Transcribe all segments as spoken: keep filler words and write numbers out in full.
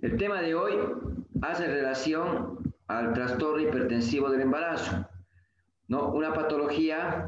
El tema de hoy hace relación al trastorno hipertensivo del embarazo, ¿no? Una patología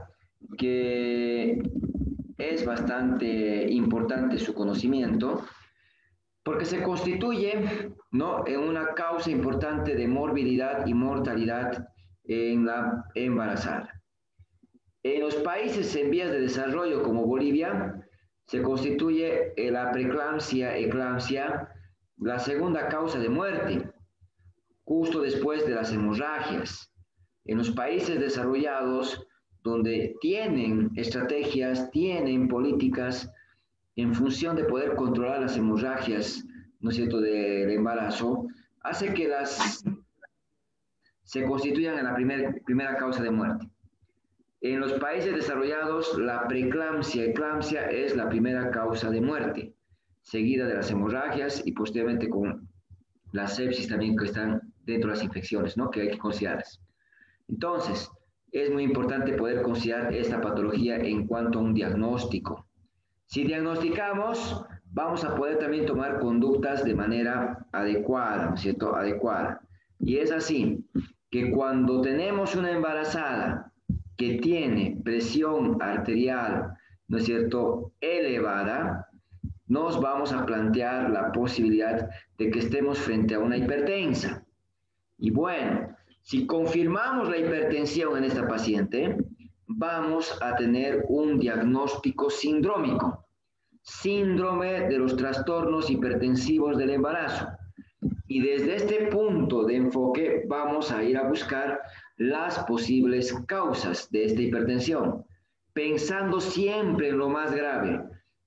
que es bastante importante su conocimiento porque se constituye, ¿no?, en una causa importante de morbilidad y mortalidad en la embarazada. En los países en vías de desarrollo como Bolivia, se constituye la preeclampsia, eclampsia, la segunda causa de muerte, justo después de las hemorragias. En los países desarrollados, donde tienen estrategias, tienen políticas en función de poder controlar las hemorragias, ¿no es cierto?, del embarazo, hace que las se constituyan en la primer, primera causa de muerte. En los países desarrollados, la preeclampsia, eclampsia es la primera causa de muerte, seguida de las hemorragias y posteriormente con la sepsis también, que están dentro de las infecciones, ¿no?, que hay que considerarlas. Entonces, es muy importante poder considerar esta patología en cuanto a un diagnóstico. Si diagnosticamos, vamos a poder también tomar conductas de manera adecuada, ¿no es cierto?, adecuada. Y es así, que cuando tenemos una embarazada que tiene presión arterial, ¿no es cierto?, elevada, nos vamos a plantear la posibilidad de que estemos frente a una hipertensa. Y bueno, si confirmamos la hipertensión en esta paciente, vamos a tener un diagnóstico sindrómico, síndrome de los trastornos hipertensivos del embarazo. Y desde este punto de enfoque vamos a ir a buscar las posibles causas de esta hipertensión, pensando siempre en lo más grave,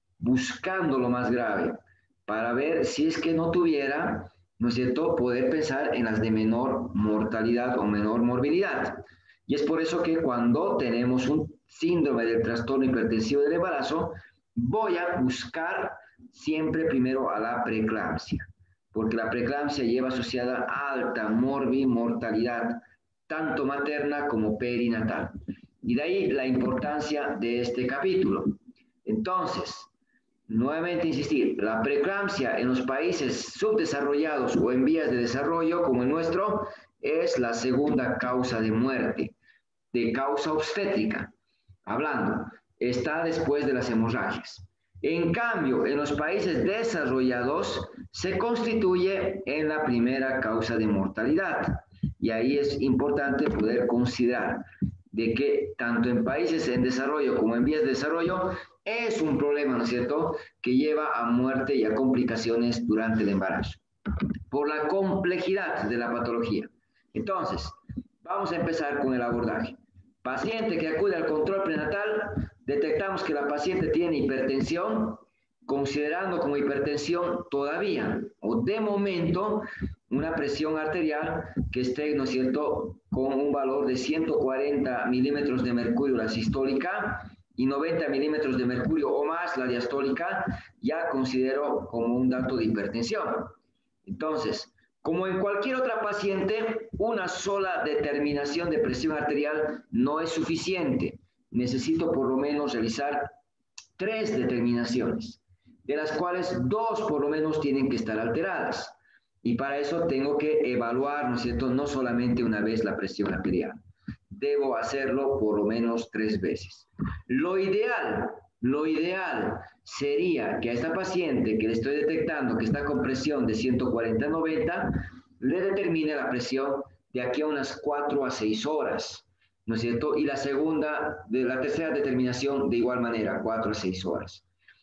buscando lo más grave, para ver si es que no tuviera, ¿no es cierto?, poder pensar en las de menor mortalidad o menor morbilidad. Y es por eso que cuando tenemos un síndrome del trastorno hipertensivo del embarazo, voy a buscar siempre primero a la preeclampsia, porque la preeclampsia lleva asociada alta morbimortalidad, tanto materna como perinatal. Y de ahí la importancia de este capítulo. Entonces, nuevamente insistir, la preeclampsia en los países subdesarrollados o en vías de desarrollo, como el nuestro, es la segunda causa de muerte, de causa obstétrica, hablando, está después de las hemorragias. En cambio, en los países desarrollados se constituye en la primera causa de mortalidad. Y ahí es importante poder considerar de que tanto en países en desarrollo como en vías de desarrollo es un problema, ¿no es cierto?, que lleva a muerte y a complicaciones durante el embarazo, por la complejidad de la patología. Entonces, vamos a empezar con el abordaje. Paciente que acude al control prenatal, detectamos que la paciente tiene hipertensión, considerando como hipertensión todavía, o de momento, una presión arterial que esté, ¿no es cierto?, con un valor de ciento cuarenta milímetros de mercurio la sistólica y noventa milímetros de mercurio o más la diastólica, ya considero como un dato de hipertensión. Entonces, como en cualquier otra paciente, una sola determinación de presión arterial no es suficiente. Necesito por lo menos realizar tres determinaciones, de las cuales dos por lo menos tienen que estar alteradas. Y para eso tengo que evaluar, ¿no es cierto?, no solamente una vez la presión arterial. Debo hacerlo por lo menos tres veces. Lo ideal, lo ideal sería que a esta paciente que le estoy detectando que está con presión de ciento cuarenta a noventa, le determine la presión de aquí a unas cuatro a seis horas, ¿no es cierto? Y la segunda, de la tercera determinación de igual manera, cuatro a seis horas.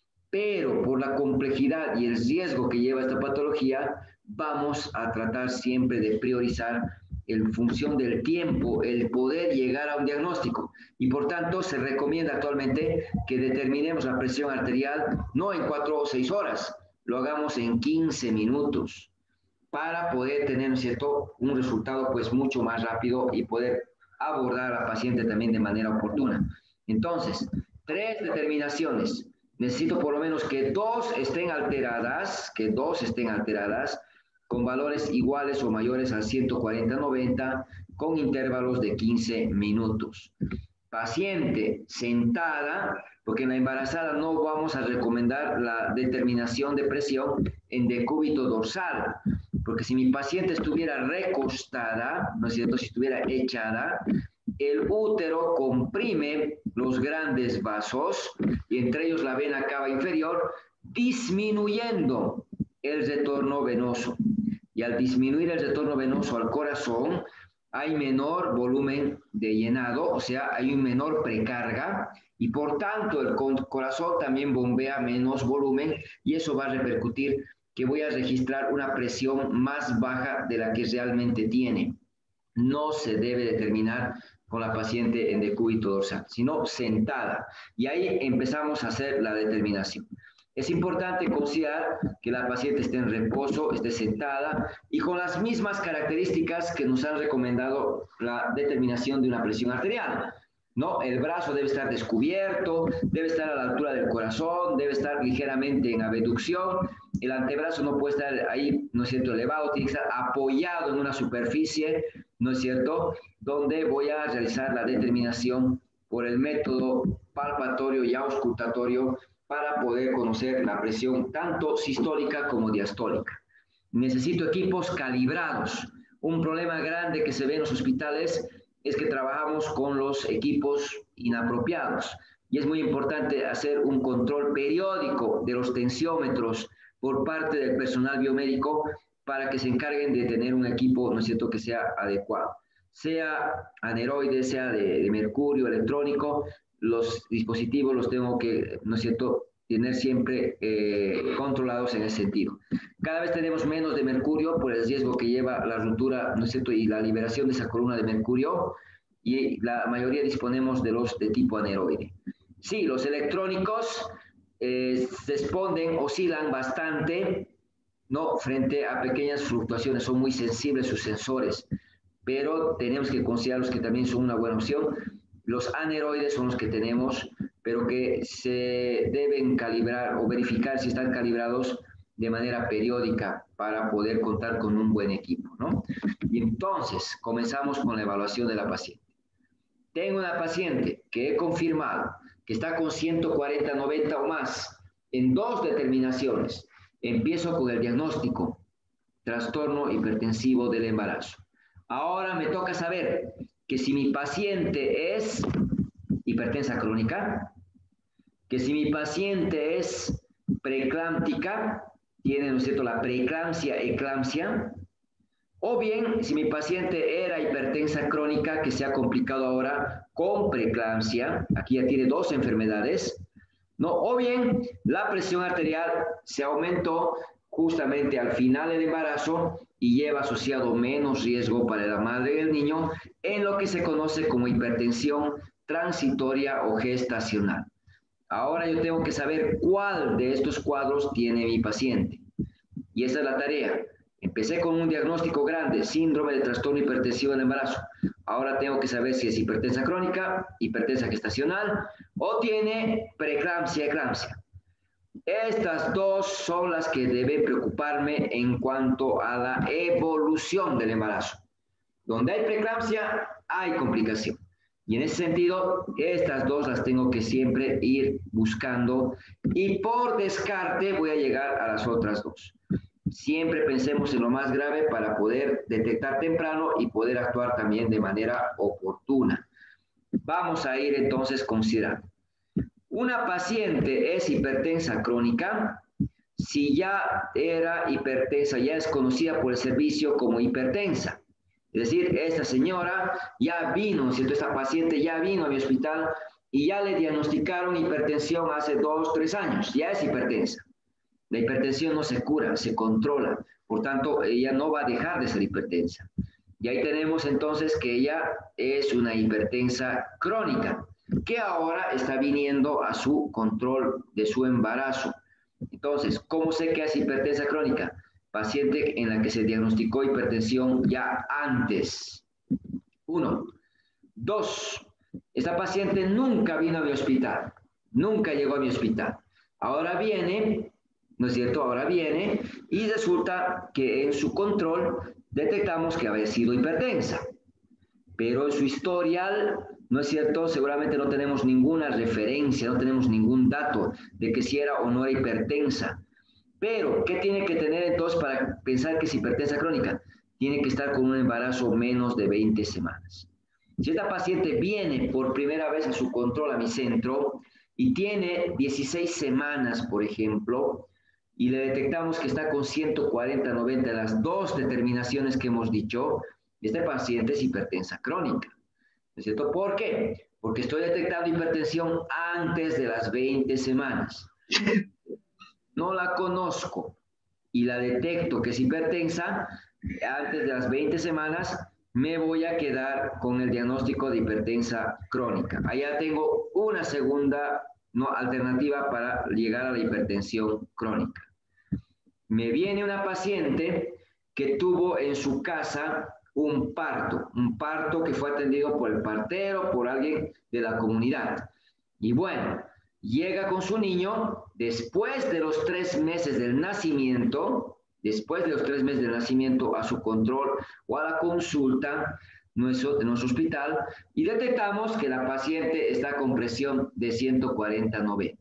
Pero por la complejidad y el riesgo que lleva esta patología, vamos a tratar siempre de priorizar en función del tiempo, el poder llegar a un diagnóstico. Y por tanto, se recomienda actualmente que determinemos la presión arterial no en cuatro o seis horas, lo hagamos en quince minutos, para poder tener, ¿no es cierto?, un resultado pues mucho más rápido y poder abordar a la paciente también de manera oportuna. Entonces, tres determinaciones. Necesito por lo menos que dos estén alteradas, que dos estén alteradas, con valores iguales o mayores al ciento cuarenta a noventa, con intervalos de quince minutos. Paciente sentada, porque en la embarazada no vamos a recomendar la determinación de presión en decúbito dorsal, porque si mi paciente estuviera recostada, ¿no es cierto?, si estuviera echada, el útero comprime los grandes vasos, y entre ellos la vena cava inferior, disminuyendo el retorno venoso. Y al disminuir el retorno venoso al corazón, hay menor volumen de llenado, o sea, hay un menor precarga, y por tanto el corazón también bombea menos volumen, y eso va a repercutir que voy a registrar una presión más baja de la que realmente tiene. No se debe determinar con la paciente en decúbito dorsal, sino sentada. Y ahí empezamos a hacer la determinación. Es importante considerar que la paciente esté en reposo, esté sentada y con las mismas características que nos han recomendado la determinación de una presión arterial, ¿no? El brazo debe estar descubierto, debe estar a la altura del corazón, debe estar ligeramente en abducción, el antebrazo no puede estar ahí, ¿no es cierto?, elevado, tiene que estar apoyado en una superficie, ¿no es cierto?, donde voy a realizar la determinación por el método palpatorio y auscultatorio para poder conocer la presión tanto sistólica como diastólica. Necesito equipos calibrados. Un problema grande que se ve en los hospitales es que trabajamos con los equipos inapropiados y es muy importante hacer un control periódico de los tensiómetros por parte del personal biomédico para que se encarguen de tener un equipo, ¿no es cierto?, que sea adecuado. Sea aneroide, sea de, de mercurio, electrónico, los dispositivos los tengo que, ¿no es cierto?, tener siempre eh, controlados en ese sentido. Cada vez tenemos menos de mercurio por el riesgo que lleva la ruptura, ¿no es cierto?, y la liberación de esa columna de mercurio, y la mayoría disponemos de los de tipo aneroide. Sí, los electrónicos eh, responden, oscilan bastante, ¿no?, frente a pequeñas fluctuaciones, son muy sensibles sus sensores, pero tenemos que considerarlos que también son una buena opción. Los aneroides son los que tenemos, pero que se deben calibrar o verificar si están calibrados de manera periódica para poder contar con un buen equipo, ¿no? Y entonces, comenzamos con la evaluación de la paciente. Tengo una paciente que he confirmado que está con ciento cuarenta, noventa o más en dos determinaciones. Empiezo con el diagnóstico, trastorno hipertensivo del embarazo. Ahora me toca saber que si mi paciente es hipertensa crónica, que si mi paciente es preeclámptica, tiene, ¿no es cierto?, la preeclampsia, eclampsia, o bien si mi paciente era hipertensa crónica que se ha complicado ahora con preeclampsia, aquí ya tiene dos enfermedades, ¿no? O bien la presión arterial se aumentó justamente al final del embarazo y lleva asociado menos riesgo para la madre y el niño en lo que se conoce como hipertensión transitoria o gestacional. Ahora yo tengo que saber cuál de estos cuadros tiene mi paciente. Y esa es la tarea. Empecé con un diagnóstico grande, síndrome de trastorno hipertensivo del embarazo. Ahora tengo que saber si es hipertensa crónica, hipertensa gestacional o tiene preeclampsia, eclampsia. Estas dos son las que deben preocuparme en cuanto a la evolución del embarazo. Donde hay preeclampsia, hay complicación. Y en ese sentido, estas dos las tengo que siempre ir buscando y por descarte voy a llegar a las otras dos. Siempre pensemos en lo más grave para poder detectar temprano y poder actuar también de manera oportuna. Vamos a ir entonces considerando. Una paciente es hipertensa crónica si ya era hipertensa, ya es conocida por el servicio como hipertensa. Es decir, esta señora ya vino, ¿cierto? Esta paciente ya vino a mi hospital y ya le diagnosticaron hipertensión hace dos, tres años, ya es hipertensa. La hipertensión no se cura, se controla, por tanto, ella no va a dejar de ser hipertensa. Y ahí tenemos entonces que ella es una hipertensa crónica, que ahora está viniendo a su control de su embarazo. Entonces, ¿cómo sé que es hipertensa crónica? Paciente en la que se diagnosticó hipertensión ya antes. Uno. Dos. Esta paciente nunca vino a mi hospital, nunca llegó a mi hospital. Ahora viene, ¿no es cierto? Ahora viene y resulta que en su control detectamos que había sido hipertensa. Pero en su historial, ¿no es cierto? Seguramente no tenemos ninguna referencia, no tenemos ningún dato de que si era o no era hipertensa. Pero, ¿qué tiene que tener entonces para pensar que es hipertensa crónica? Tiene que estar con un embarazo menos de veinte semanas. Si esta paciente viene por primera vez a su control a mi centro y tiene dieciséis semanas, por ejemplo, y le detectamos que está con ciento cuarenta noventa, las dos determinaciones que hemos dicho, este paciente es hipertensa crónica. ¿No es cierto? ¿Por qué? Porque estoy detectando hipertensión antes de las veinte semanas. No la conozco y la detecto que es hipertensa antes de las veinte semanas, me voy a quedar con el diagnóstico de hipertensa crónica. Allá tengo una segunda no, alternativa para llegar a la hipertensión crónica. Me viene una paciente que tuvo en su casa un parto, un parto que fue atendido por el partero, por alguien de la comunidad. Y bueno, llega con su niño después de los tres meses del nacimiento, después de los tres meses del nacimiento a su control o a la consulta nuestro, de nuestro hospital y detectamos que la paciente está con presión de ciento cuarenta noventa.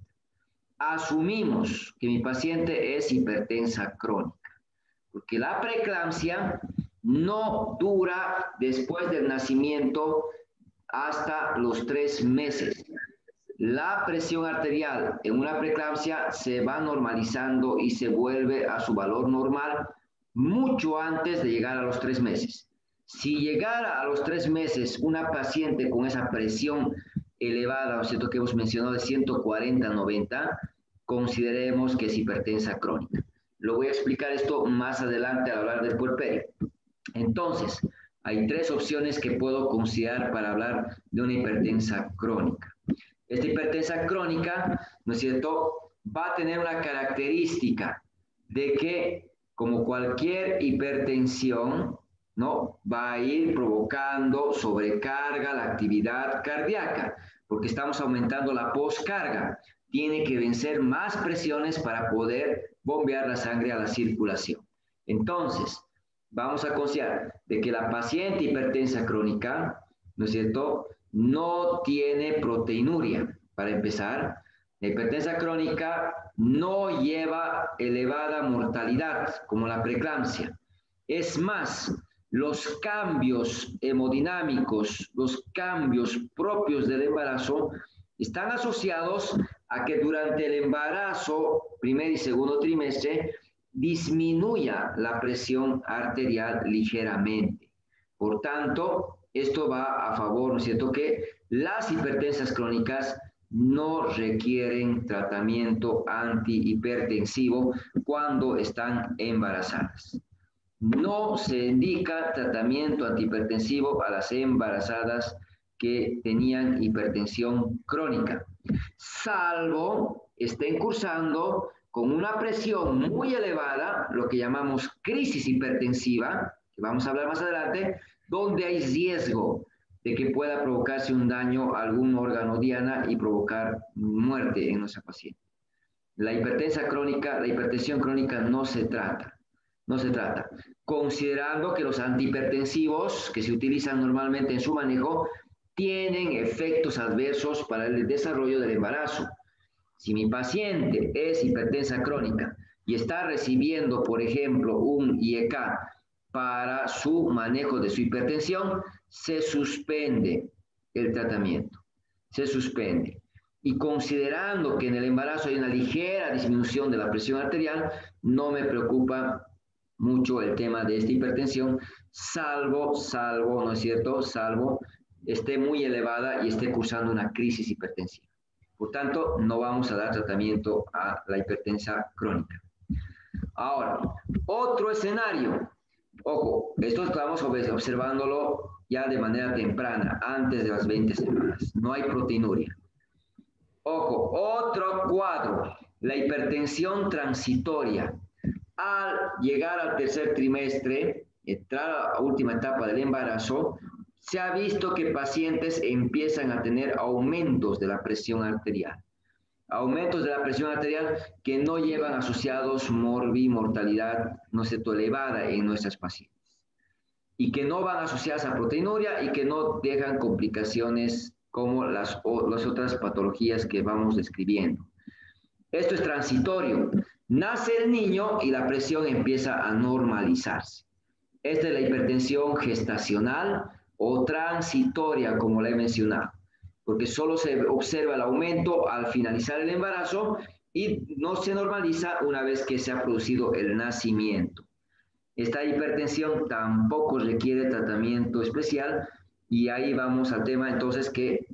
Asumimos que mi paciente es hipertensa crónica, porque la preeclampsia no dura después del nacimiento hasta los tres meses. La presión arterial en una preeclampsia se va normalizando y se vuelve a su valor normal mucho antes de llegar a los tres meses. Si llegara a los tres meses una paciente con esa presión elevada, ¿no es cierto?, que hemos mencionado de ciento cuarenta noventa, consideremos que es hipertensa crónica. Lo voy a explicar esto más adelante al hablar del puerperio. Entonces, hay tres opciones que puedo considerar para hablar de una hipertensa crónica. Esta hipertensa crónica, ¿no es cierto?, va a tener una característica de que, como cualquier hipertensión, ¿no?, va a ir provocando sobrecarga la actividad cardíaca, porque estamos aumentando la poscarga. Tiene que vencer más presiones para poder bombear la sangre a la circulación. Entonces, vamos a considerar de que la paciente hipertensa crónica, ¿no es cierto?, no tiene proteinuria. Para empezar, la hipertensa crónica no lleva elevada mortalidad como la preeclampsia. Es más, los cambios hemodinámicos, los cambios propios del embarazo, están asociados a que durante el embarazo, primer y segundo trimestre, disminuya la presión arterial ligeramente. Por tanto, esto va a favor, ¿no es cierto?, que las hipertensas crónicas no requieren tratamiento antihipertensivo cuando están embarazadas. No se indica tratamiento antihipertensivo a las embarazadas que tenían hipertensión crónica, salvo estén cursando con una presión muy elevada, lo que llamamos crisis hipertensiva, que vamos a hablar más adelante, donde hay riesgo de que pueda provocarse un daño a algún órgano diana y provocar muerte en nuestra paciente. La hipertensa crónica, la hipertensión crónica no se trata, no se trata, considerando que los antihipertensivos que se utilizan normalmente en su manejo tienen efectos adversos para el desarrollo del embarazo. Si mi paciente es hipertensa crónica y está recibiendo, por ejemplo, un I E K para su manejo de su hipertensión, se suspende el tratamiento, se suspende. Y considerando que en el embarazo hay una ligera disminución de la presión arterial, no me preocupa mucho el tema de esta hipertensión, salvo, salvo, ¿no es cierto?, salvo esté muy elevada y esté cursando una crisis hipertensiva. Por tanto, no vamos a dar tratamiento a la hipertensa crónica. Ahora, otro escenario. Ojo, esto estamos observándolo ya de manera temprana, antes de las veinte semanas. No hay proteinuria. Ojo, otro cuadro, la hipertensión transitoria. Al llegar al tercer trimestre, entrar a la última etapa del embarazo, se ha visto que pacientes empiezan a tener aumentos de la presión arterial. Aumentos de la presión arterial que no llevan asociados morbimortalidad, no sé, elevada en nuestras pacientes. Y que no van asociadas a proteinuria y que no dejan complicaciones como las, o, las otras patologías que vamos describiendo. Esto es transitorio. Nace el niño y la presión empieza a normalizarse. Esta es la hipertensión gestacional o transitoria, como la he mencionado, porque solo se observa el aumento al finalizar el embarazo y no se normaliza una vez que se ha producido el nacimiento. Esta hipertensión tampoco requiere tratamiento especial y ahí vamos al tema entonces que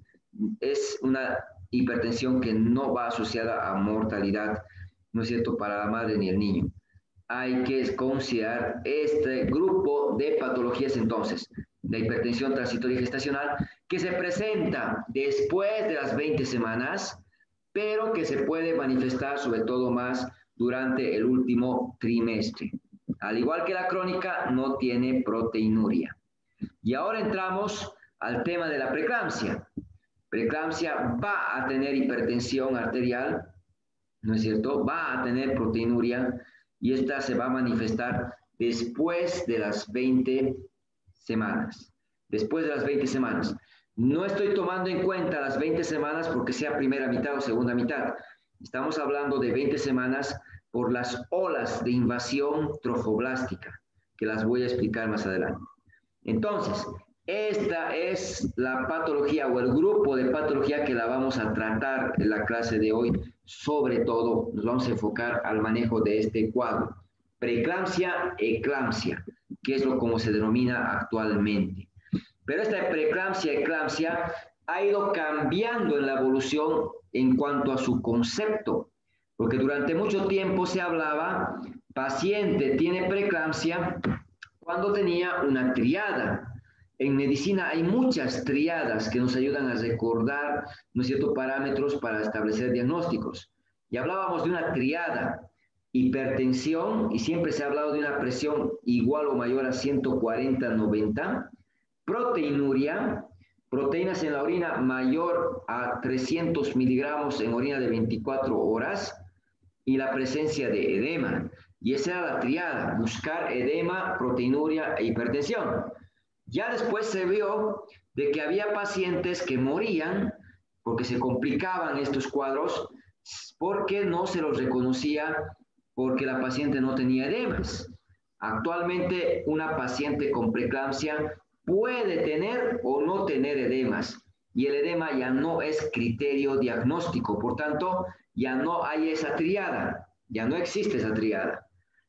es una hipertensión que no va asociada a mortalidad, ¿no es cierto?, para la madre ni el niño. Hay que considerar este grupo de patologías entonces, la hipertensión transitoria gestacional, que se presenta después de las veinte semanas, pero que se puede manifestar sobre todo más durante el último trimestre. Al igual que la crónica, no tiene proteinuria. Y ahora entramos al tema de la preeclampsia. Preeclampsia va a tener hipertensión arterial, ¿no es cierto? Va a tener proteinuria y esta se va a manifestar después de las veinte semanas. Después de las veinte semanas. No estoy tomando en cuenta las veinte semanas porque sea primera mitad o segunda mitad. Estamos hablando de veinte semanas por las olas de invasión trofoblástica, que las voy a explicar más adelante. Entonces, esta es la patología o el grupo de patología que la vamos a tratar en la clase de hoy. Sobre todo, nos vamos a enfocar al manejo de este cuadro. Preeclampsia, eclampsia, que es lo como se denomina actualmente. Pero esta preeclampsia, eclampsia, ha ido cambiando en la evolución en cuanto a su concepto. Porque durante mucho tiempo se hablaba, paciente tiene preeclampsia cuando tenía una triada. En medicina hay muchas triadas que nos ayudan a recordar, ¿no es cierto?, parámetros para establecer diagnósticos. Y hablábamos de una triada, hipertensión, y siempre se ha hablado de una presión igual o mayor a ciento cuarenta noventa, proteinuria, proteínas en la orina mayor a trescientos miligramos en orina de veinticuatro horas, y la presencia de edema. Y esa era la triada, buscar edema, proteinuria e hipertensión. Ya después se vio de que había pacientes que morían porque se complicaban estos cuadros porque no se los reconocía porque la paciente no tenía edemas. Actualmente una paciente con preeclampsia puede tener o no tener edemas y el edema ya no es criterio diagnóstico, por tanto ya no hay esa triada, ya no existe esa triada.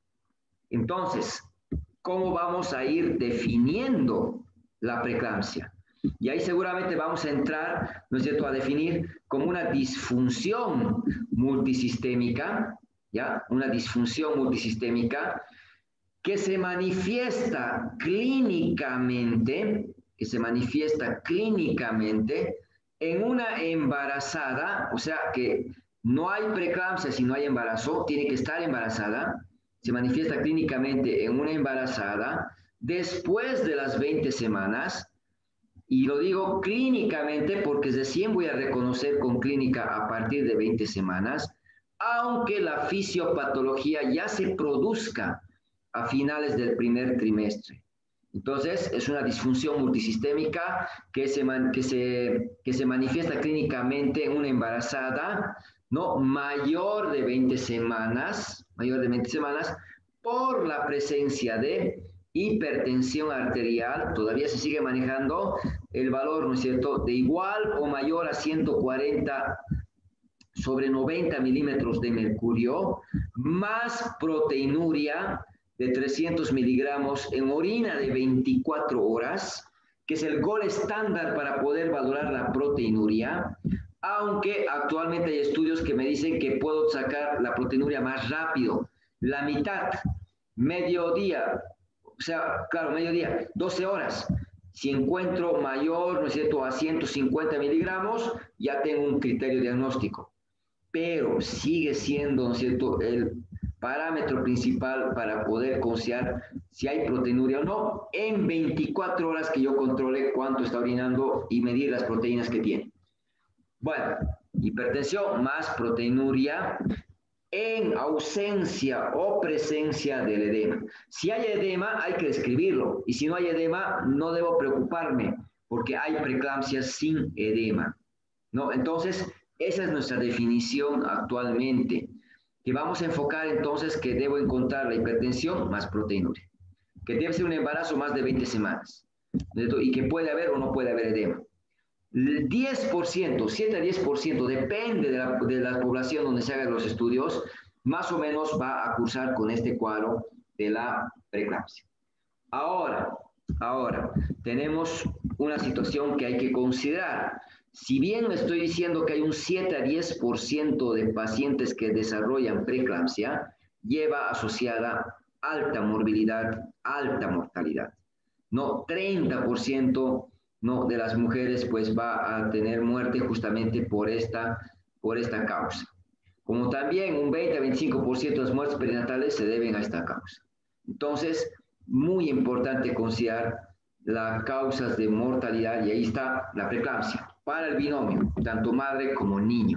Entonces, ¿cómo vamos a ir definiendo la preeclampsia? Y ahí seguramente vamos a entrar, ¿no es cierto?, a definir como una disfunción multisistémica, ¿ya? Una disfunción multisistémica que se manifiesta clínicamente, que se manifiesta clínicamente en una embarazada, o sea que no hay preeclampsia si no hay embarazo, tiene que estar embarazada, se manifiesta clínicamente en una embarazada después de las veinte semanas, y lo digo clínicamente porque recién voy a reconocer con clínica a partir de veinte semanas, aunque la fisiopatología ya se produzca a finales del primer trimestre. Entonces, es una disfunción multisistémica que se, man, que se, que se manifiesta clínicamente en una embarazada, ¿no?, mayor de veinte semanas, mayor de veinte semanas, por la presencia de hipertensión arterial. Todavía se sigue manejando el valor, ¿no es cierto?, de igual o mayor a ciento cuarenta sobre noventa milímetros de mercurio, más proteinuria de trescientos miligramos en orina de veinticuatro horas, que es el gol estándar para poder valorar la proteinuria, aunque actualmente hay estudios que me dicen que puedo sacar la proteinuria más rápido, la mitad, mediodía, o sea, claro, mediodía, doce horas. Si encuentro mayor, ¿no es cierto?, a ciento cincuenta miligramos, ya tengo un criterio diagnóstico. Pero sigue siendo, ¿no es cierto?, el parámetro principal para poder considerar si hay proteinuria o no, en veinticuatro horas que yo controle cuánto está orinando y medir las proteínas que tiene. Bueno, hipertensión más proteinuria en ausencia o presencia del edema. Si hay edema, hay que describirlo. Y si no hay edema, no debo preocuparme, porque hay preeclampsia sin edema, ¿no? Entonces, esa es nuestra definición actualmente. que vamos a enfocar entonces que debo encontrar la hipertensión más proteinuria, que debe ser un embarazo más de veinte semanas, y que puede haber o no puede haber edema. El diez por ciento, siete a diez por ciento, depende de la, de la población donde se hagan los estudios, más o menos va a cursar con este cuadro de la preeclampsia. Ahora, ahora, tenemos una situación que hay que considerar. Si bien estoy diciendo que hay un siete a diez por ciento de pacientes que desarrollan preeclampsia, lleva asociada alta morbilidad, alta mortalidad. No, treinta por ciento no, de las mujeres pues va a tener muerte justamente por esta, por esta causa. Como también un veinte a veinticinco por ciento de las muertes perinatales se deben a esta causa. Entonces, muy importante considerar las causas de mortalidad y ahí está la preeclampsia para el binomio, tanto madre como niño.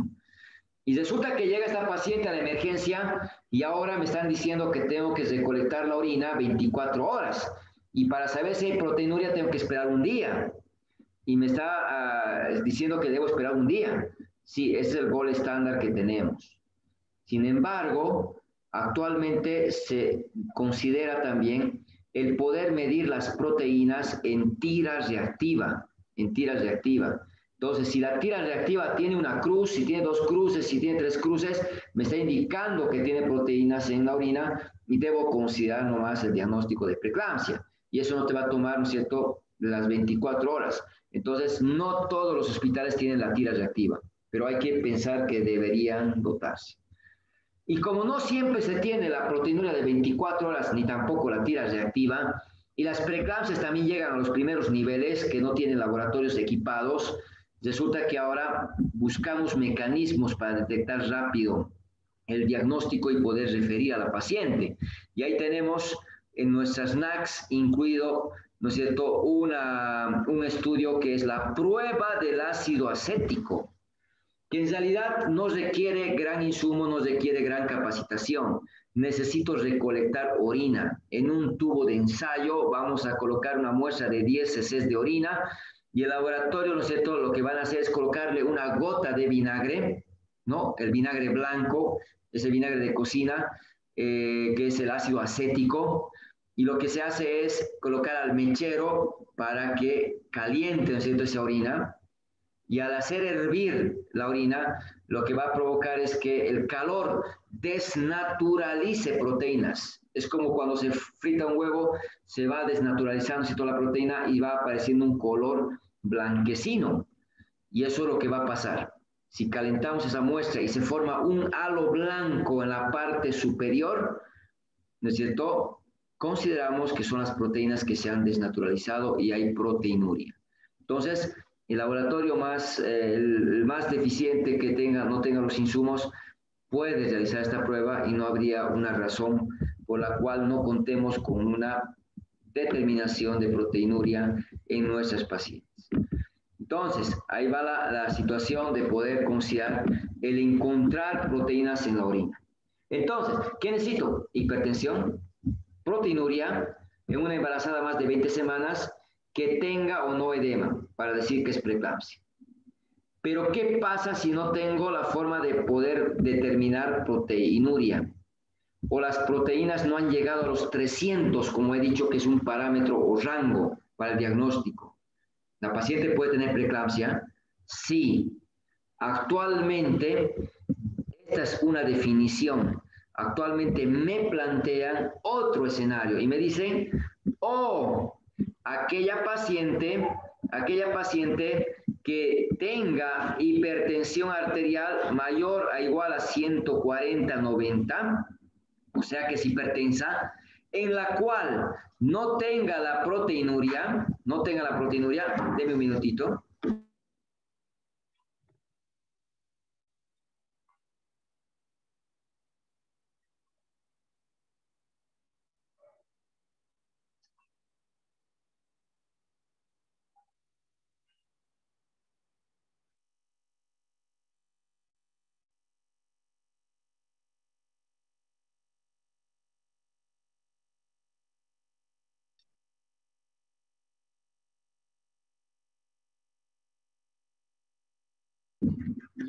Y resulta que llega esta paciente a la emergencia y ahora me están diciendo que tengo que recolectar la orina veinticuatro horas. Y para saber si hay proteinuria tengo que esperar un día. Y me está uh, diciendo que debo esperar un día. Sí, ese es el gol estándar que tenemos. Sin embargo, actualmente se considera también el poder medir las proteínas en tira reactiva, en tira reactiva. Entonces, si la tira reactiva tiene una cruz, si tiene dos cruces, si tiene tres cruces, me está indicando que tiene proteínas en la orina y debo considerar nomás el diagnóstico de preeclampsia. Y eso no te va a tomar, ¿no es cierto?, las veinticuatro horas. Entonces, no todos los hospitales tienen la tira reactiva, pero hay que pensar que deberían dotarse. Y como no siempre se tiene la proteinuria de veinticuatro horas, ni tampoco la tira reactiva, y las preeclampsias también llegan a los primeros niveles que no tienen laboratorios equipados, resulta que ahora buscamos mecanismos para detectar rápido el diagnóstico y poder referir a la paciente. Y ahí tenemos en nuestras N A Cs incluido, ¿no es cierto?, una, un estudio que es la prueba del ácido acético, que en realidad no requiere gran insumo, no requiere gran capacitación. Necesito recolectar orina. En un tubo de ensayo vamos a colocar una muestra de diez cc de orina y el laboratorio, ¿no es cierto?, lo que van a hacer es colocarle una gota de vinagre, ¿no? El vinagre blanco, ese vinagre de cocina, eh, que es el ácido acético, y lo que se hace es colocar al mechero para que caliente, ¿no es cierto?, esa orina. Y al hacer hervir la orina, lo que va a provocar es que el calor desnaturalice proteínas. Es como cuando se frita un huevo, se va desnaturalizando toda la proteína y va apareciendo un color blanquecino. Y eso es lo que va a pasar. Si calentamos esa muestra y se forma un halo blanco en la parte superior, ¿no es cierto?, consideramos que son las proteínas que se han desnaturalizado y hay proteinuria. Entonces, el laboratorio más, eh, el más deficiente que tenga, no tenga los insumos, puede realizar esta prueba y no habría una razón por la cual no contemos con una determinación de proteinuria en nuestras pacientes. Entonces, ahí va la, la situación de poder considerar el encontrar proteínas en la orina. Entonces, ¿qué necesito? Hipertensión, proteinuria en una embarazada más de veinte semanas que tenga o no edema, para decir que es preeclampsia. Pero, ¿qué pasa si no tengo la forma de poder determinar proteinuria? O las proteínas no han llegado a los trescientos, como he dicho, que es un parámetro o rango para el diagnóstico. ¿La paciente puede tener preeclampsia? Sí. Actualmente, esta es una definición. Actualmente me plantean otro escenario y me dicen, oh, aquella paciente, aquella paciente que tenga hipertensión arterial mayor a igual a ciento cuarenta noventa, o sea que es hipertensa, en la cual no tenga la proteinuria, no tenga la proteinuria, deme un minutito.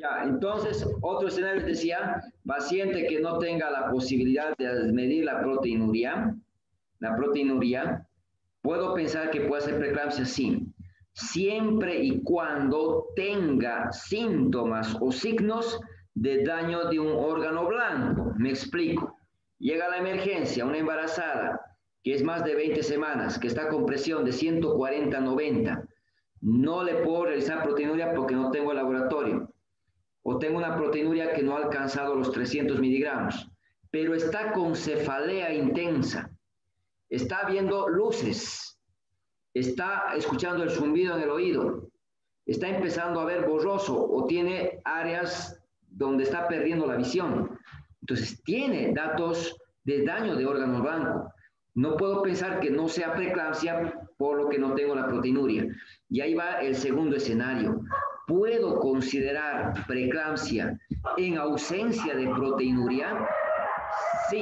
Ya, entonces, otro escenario decía, paciente que no tenga la posibilidad de medir la proteinuria, la proteinuria, puedo pensar que puede ser preeclampsia, sí, siempre y cuando tenga síntomas o signos de daño de un órgano blanco. Me explico. Llega la emergencia, una embarazada, que es más de veinte semanas, que está con presión de ciento cuarenta a noventa. No le puedo realizar proteinuria porque no tengo el laboratorio. O tengo una proteinuria que no ha alcanzado los trescientos miligramos, pero está con cefalea intensa, está viendo luces, está escuchando el zumbido en el oído, está empezando a ver borroso o tiene áreas donde está perdiendo la visión. Entonces, tiene datos de daño de órgano blanco. No puedo pensar que no sea preeclampsia por lo que no tengo la proteinuria. Y ahí va el segundo escenario. ¿Puedo considerar preeclampsia en ausencia de proteinuria? Sí.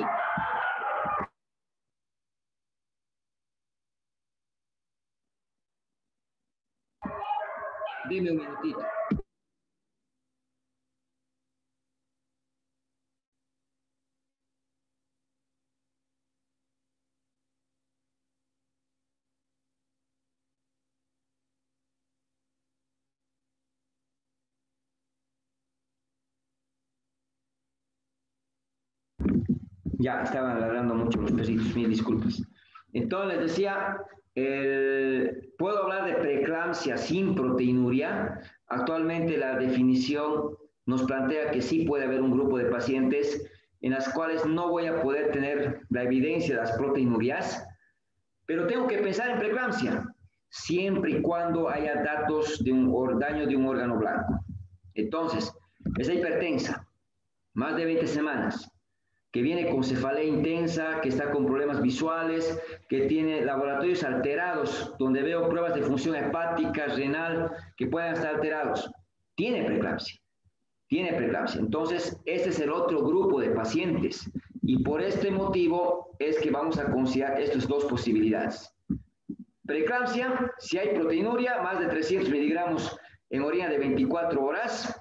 Dime un minutito. Ya, estaban ladrando mucho los perritos, mil disculpas. Entonces, les decía, el, puedo hablar de preeclampsia sin proteinuria. Actualmente la definición nos plantea que sí puede haber un grupo de pacientes en las cuales no voy a poder tener la evidencia de las proteinurias, pero tengo que pensar en preeclampsia, siempre y cuando haya datos de un daño de un órgano blanco. Entonces, esa hipertensa, más de veinte semanas, que viene con cefalea intensa, que está con problemas visuales, que tiene laboratorios alterados, donde veo pruebas de función hepática, renal, que puedan estar alterados. Tiene preeclampsia, tiene preeclampsia. Entonces, este es el otro grupo de pacientes. Y por este motivo es que vamos a considerar estas dos posibilidades. Preeclampsia, si hay proteinuria, más de trescientos miligramos en orina de veinticuatro horas,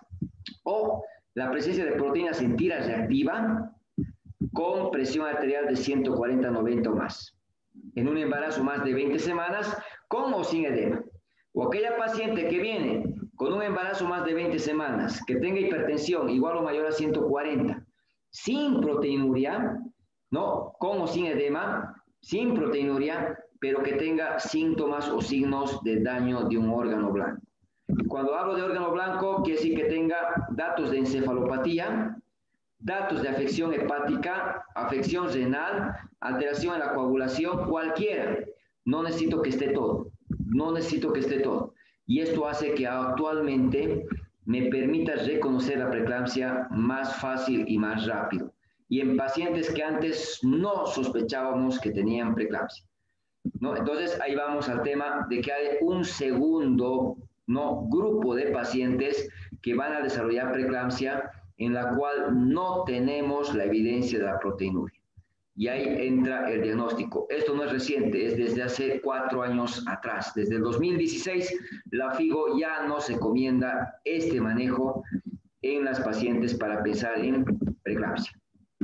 o la presencia de proteínas en tira reactiva, con presión arterial de ciento cuarenta a noventa o más, en un embarazo más de veinte semanas, con o sin edema. O aquella paciente que viene con un embarazo más de veinte semanas, que tenga hipertensión igual o mayor a ciento cuarenta, sin proteinuria, ¿no? Con o sin edema, sin proteinuria, pero que tenga síntomas o signos de daño de un órgano blanco. Cuando hablo de órgano blanco, quiere decir que tenga datos de encefalopatía, datos de afección hepática, afección renal, alteración en la coagulación, cualquiera. No necesito que esté todo, no necesito que esté todo. Y esto hace que actualmente me permita reconocer la preeclampsia más fácil y más rápido. Y en pacientes que antes no sospechábamos que tenían preeclampsia, ¿no? Entonces ahí vamos al tema de que hay un segundo, ¿no?, grupo de pacientes que van a desarrollar preeclampsia, en la cual no tenemos la evidencia de la proteinuria. Y ahí entra el diagnóstico. Esto no es reciente, es desde hace cuatro años atrás. Desde el dos mil dieciséis, la FIGO ya nos recomienda este manejo en las pacientes para pensar en preeclampsia.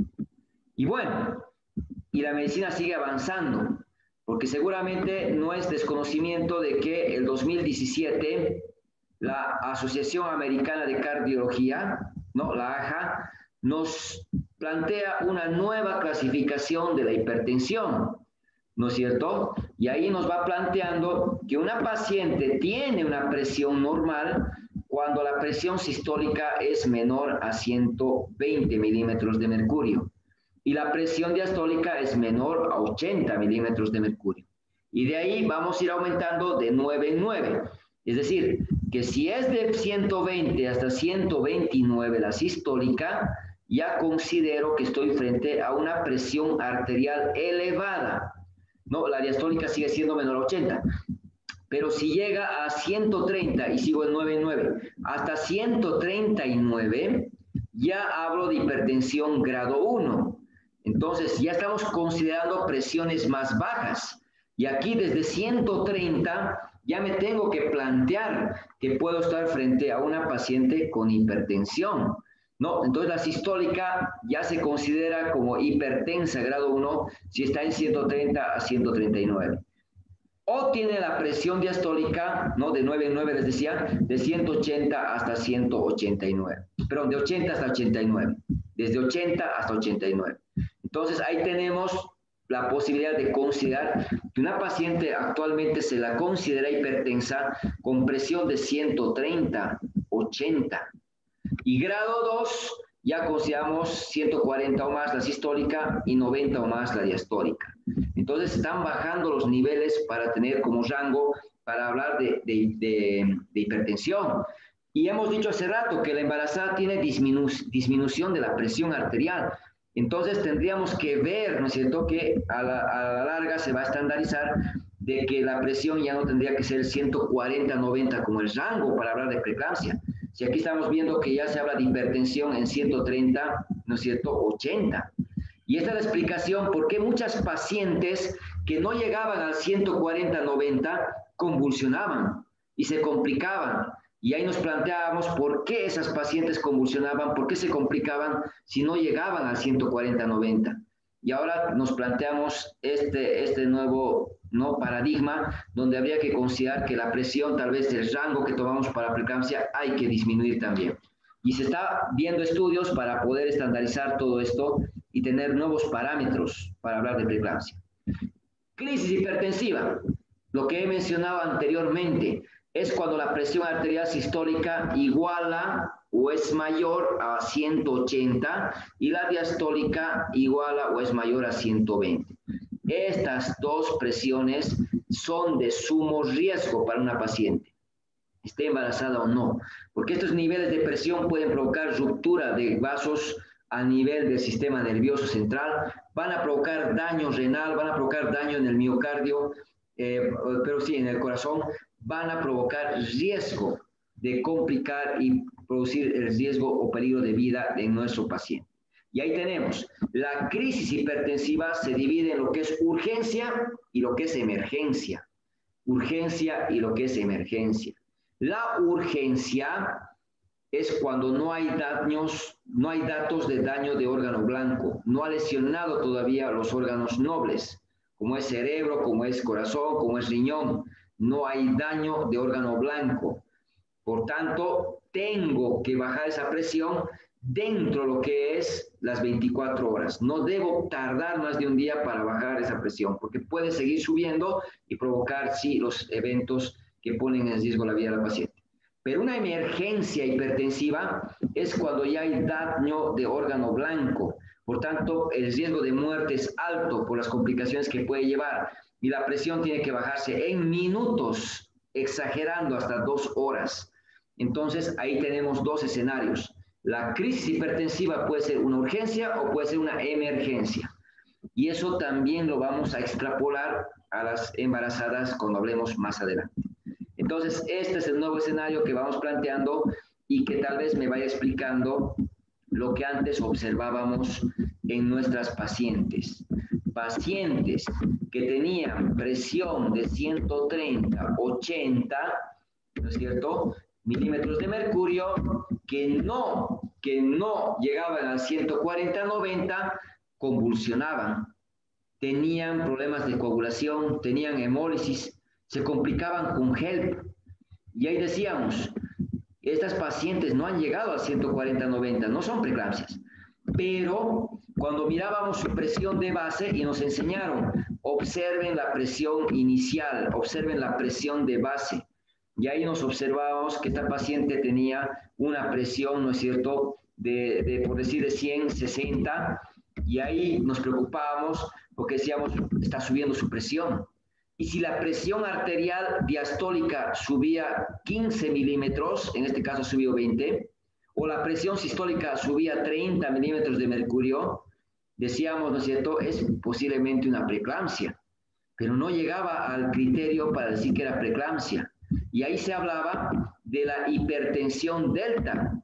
Y bueno, y la medicina sigue avanzando, porque seguramente no es desconocimiento de que el dos mil diecisiete la Asociación Americana de Cardiología, ¿no?, la A J A, nos plantea una nueva clasificación de la hipertensión, ¿no es cierto? Y ahí nos va planteando que una paciente tiene una presión normal cuando la presión sistólica es menor a ciento veinte milímetros de mercurio y la presión diastólica es menor a ochenta milímetros de mercurio. Y de ahí vamos a ir aumentando de nueve en nueve. Es decir, que si es de ciento veinte hasta ciento veintinueve la sistólica, ya considero que estoy frente a una presión arterial elevada. No, la diastólica sigue siendo menor a ochenta. Pero si llega a ciento treinta, y sigo en nueve en nueve, hasta ciento treinta y nueve, ya hablo de hipertensión grado uno. Entonces, ya estamos considerando presiones más bajas. Y aquí desde ciento treinta ya me tengo que plantear que puedo estar frente a una paciente con hipertensión, ¿no? Entonces la sistólica ya se considera como hipertensa grado uno si está en ciento treinta a ciento treinta y nueve. O tiene la presión diastólica, ¿no? De nueve en nueve, les decía, de ciento ochenta hasta ciento ochenta y nueve. Perdón, de ochenta hasta ochenta y nueve. Desde ochenta hasta ochenta y nueve. Entonces ahí tenemos la posibilidad de considerar que una paciente actualmente se la considera hipertensa con presión de ciento treinta, ochenta. Y grado dos ya consideramos ciento cuarenta o más la sistólica y noventa o más la diastólica. Entonces están bajando los niveles para tener como rango, para hablar de, de, de, de hipertensión. Y hemos dicho hace rato que la embarazada tiene disminu disminución de la presión arterial. Entonces tendríamos que ver, ¿no es cierto?, que a la, a la larga se va a estandarizar de que la presión ya no tendría que ser ciento cuarenta noventa como el rango para hablar de preeclampsia. Si aquí estamos viendo que ya se habla de hipertensión en ciento treinta, ¿no es cierto?, ochenta. Y esta es la explicación por qué muchas pacientes que no llegaban al ciento cuarenta noventa convulsionaban y se complicaban. Y ahí nos planteábamos por qué esas pacientes convulsionaban, por qué se complicaban si no llegaban al ciento cuarenta noventa. Y ahora nos planteamos este, este nuevo ¿no? paradigma donde habría que considerar que la presión, tal vez el rango que tomamos para preeclampsia, hay que disminuir también. Y se está viendo estudios para poder estandarizar todo esto y tener nuevos parámetros para hablar de preeclampsia. Crisis hipertensiva, lo que he mencionado anteriormente, es cuando la presión arterial sistólica iguala o es mayor a ciento ochenta y la diastólica iguala o es mayor a ciento veinte. Estas dos presiones son de sumo riesgo para una paciente, esté embarazada o no, porque estos niveles de presión pueden provocar ruptura de vasos a nivel del sistema nervioso central, van a provocar daño renal, van a provocar daño en el miocardio, eh, pero sí en el corazón, van a provocar riesgo de complicar y producir el riesgo o peligro de vida en nuestro paciente. Y ahí tenemos, la crisis hipertensiva se divide en lo que es urgencia y lo que es emergencia. Urgencia y lo que es emergencia. La urgencia es cuando no hay daños, no hay datos de daño de órgano blanco, no ha lesionado todavía los órganos nobles, como es cerebro, como es corazón, como es riñón. No hay daño de órgano blanco. Por tanto, tengo que bajar esa presión dentro de lo que es las veinticuatro horas. No debo tardar más de un día para bajar esa presión, porque puede seguir subiendo y provocar, sí, los eventos que ponen en riesgo la vida del paciente. Pero una emergencia hipertensiva es cuando ya hay daño de órgano blanco. Por tanto, el riesgo de muerte es alto por las complicaciones que puede llevar. Y la presión tiene que bajarse en minutos, exagerando hasta dos horas. Entonces, ahí tenemos dos escenarios. La crisis hipertensiva puede ser una urgencia o puede ser una emergencia. Y eso también lo vamos a extrapolar a las embarazadas cuando hablemos más adelante. Entonces, este es el nuevo escenario que vamos planteando y que tal vez me vaya explicando lo que antes observábamos en nuestras pacientes. Pacientes que tenían presión de ciento treinta, ochenta, ¿no es cierto?, milímetros de mercurio, que no, que no llegaban a ciento cuarenta, noventa, convulsionaban, tenían problemas de coagulación, tenían hemólisis, se complicaban con H E L P. Y ahí decíamos, estas pacientes no han llegado a ciento cuarenta, noventa, no son preeclampsias, pero cuando mirábamos su presión de base y nos enseñaron, observen la presión inicial, observen la presión de base. Y ahí nos observábamos que esta paciente tenía una presión, ¿no es cierto?, de, de por decir de cien, sesenta, y ahí nos preocupábamos porque decíamos, está subiendo su presión. Y si la presión arterial diastólica subía quince milímetros, en este caso subió veinte, o la presión sistólica subía treinta milímetros de mercurio, decíamos, ¿no es cierto?, es posiblemente una preeclampsia, pero no llegaba al criterio para decir que era preeclampsia. Y ahí se hablaba de la hipertensión delta,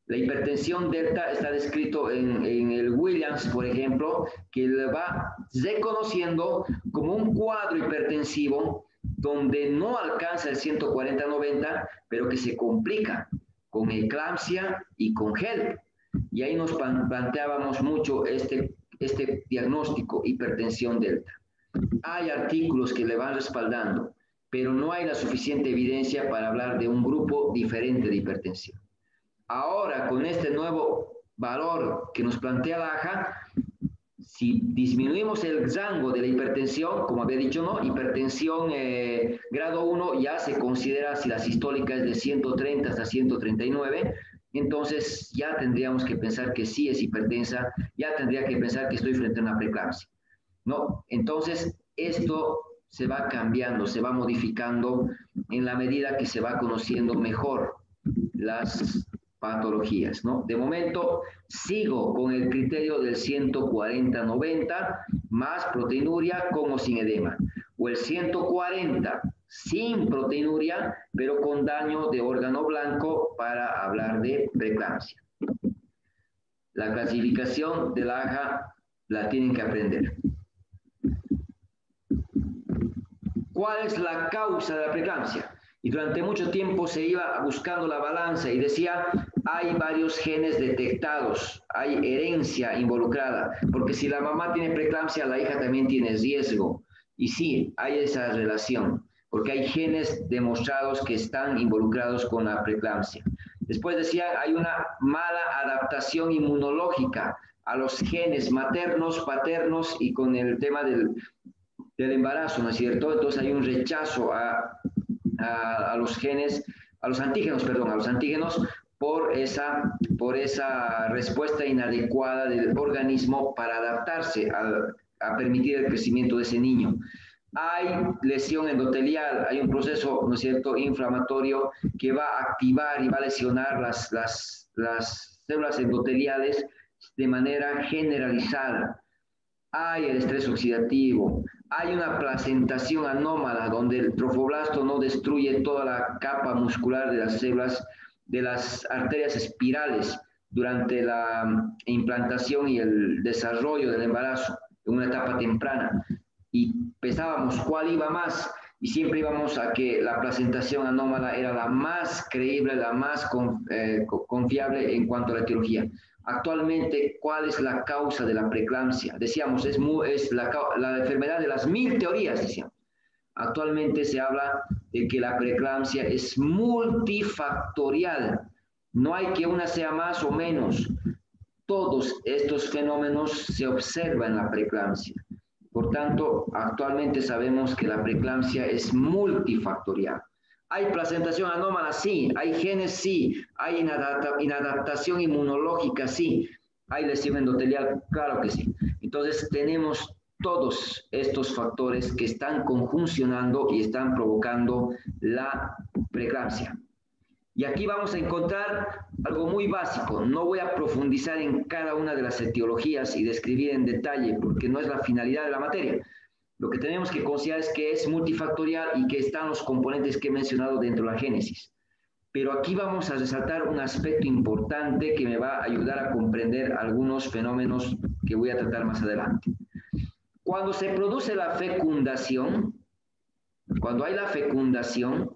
La hipertensión delta está descrito en, en el Williams, por ejemplo, que le va reconociendo como un cuadro hipertensivo donde no alcanza el ciento cuarenta noventa, pero que se complica con eclampsia y con H E L P. Y ahí nos planteábamos mucho este, este diagnóstico, hipertensión delta. Hay artículos que le van respaldando, pero no hay la suficiente evidencia para hablar de un grupo diferente de hipertensión. Ahora, con este nuevo valor que nos plantea la A J A, si disminuimos el rango de la hipertensión, como había dicho, ¿no? Hipertensión eh, grado uno ya se considera, si la sistólica es de ciento treinta hasta ciento treinta y nueve, entonces ya tendríamos que pensar que sí es hipertensa, ya tendría que pensar que estoy frente a una preeclampsia, ¿no? Entonces, esto se va cambiando, se va modificando en la medida que se va conociendo mejor las patologías, ¿no? De momento, sigo con el criterio del ciento cuarenta noventa más proteinuria con o sin edema, o el ciento cuarenta sin proteinuria, pero con daño de órgano blanco para hablar de preeclampsia. La clasificación de la A J A la tienen que aprender. ¿Cuál es la causa de la preeclampsia? Y durante mucho tiempo se iba buscando la balanza y decía, hay varios genes detectados, hay herencia involucrada, porque si la mamá tiene preeclampsia, la hija también tiene riesgo. Y sí, hay esa relación, porque hay genes demostrados que están involucrados con la preeclampsia. Después decía, hay una mala adaptación inmunológica a los genes maternos, paternos y con el tema del, del embarazo, ¿no es cierto? Entonces hay un rechazo a... A, a los genes, a los antígenos, perdón, a los antígenos por esa, por esa respuesta inadecuada del organismo para adaptarse a, a permitir el crecimiento de ese niño. Hay lesión endotelial, hay un proceso, ¿no es cierto?, inflamatorio que va a activar y va a lesionar las, las, las células endoteliales de manera generalizada. Hay el estrés oxidativo, hay una placentación anómala donde el trofoblasto no destruye toda la capa muscular de las células de las arterias espirales durante la implantación y el desarrollo del embarazo en una etapa temprana. Y pensábamos cuál iba más y siempre íbamos a que la placentación anómala era la más creíble, la más con, eh, confiable en cuanto a la etiología. Actualmente, ¿cuál es la causa de la preeclampsia? Decíamos, es, muy, es la, la enfermedad de las mil teorías, decíamos. Actualmente se habla de que la preeclampsia es multifactorial. No hay que una sea más o menos. Todos estos fenómenos se observan en la preeclampsia. Por tanto, actualmente sabemos que la preeclampsia es multifactorial. ¿Hay placentación anómala? Sí. ¿Hay genes? Sí. ¿Hay inadapta inadaptación inmunológica? Sí. ¿Hay lesión endotelial? Claro que sí. Entonces, tenemos todos estos factores que están conjuncionando y están provocando la preeclampsia. Y aquí vamos a encontrar algo muy básico. No voy a profundizar en cada una de las etiologías y describir en detalle, porque no es la finalidad de la materia. Lo que tenemos que considerar es que es multifactorial y que están los componentes que he mencionado dentro de la génesis. Pero aquí vamos a resaltar un aspecto importante que me va a ayudar a comprender algunos fenómenos que voy a tratar más adelante. Cuando se produce la fecundación, cuando hay la fecundación,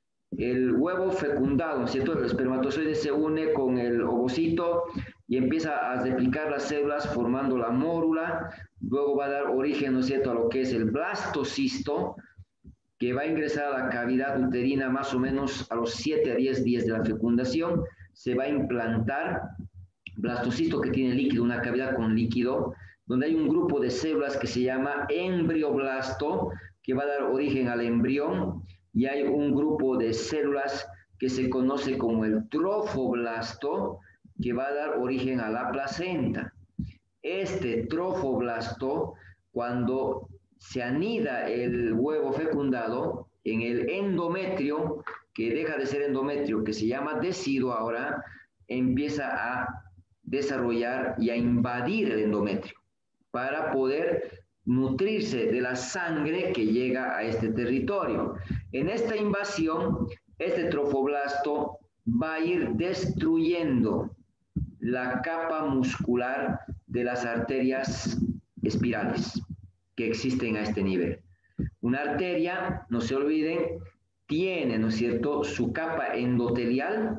el huevo fecundado, ¿no es cierto? El espermatozoide se une con el ovocito y empieza a replicar las células formando la mórula, luego va a dar origen, ¿no es cierto?, a lo que es el blastocisto, que va a ingresar a la cavidad uterina más o menos a los siete a diez días de la fecundación, se va a implantar blastocisto que tiene líquido, una cavidad con líquido, donde hay un grupo de células que se llama embrioblasto, que va a dar origen al embrión, y hay un grupo de células que se conoce como el trofoblasto, que va a dar origen a la placenta. Este trofoblasto, cuando se anida el huevo fecundado en el endometrio, que deja de ser endometrio, que se llama deciduo ahora, empieza a desarrollar y a invadir el endometrio para poder nutrirse de la sangre que llega a este territorio. En esta invasión, este trofoblasto va a ir destruyendo la capa muscular de las arterias espirales que existen a este nivel. Una arteria, no se olviden, tiene, ¿no es cierto?, su capa endotelial,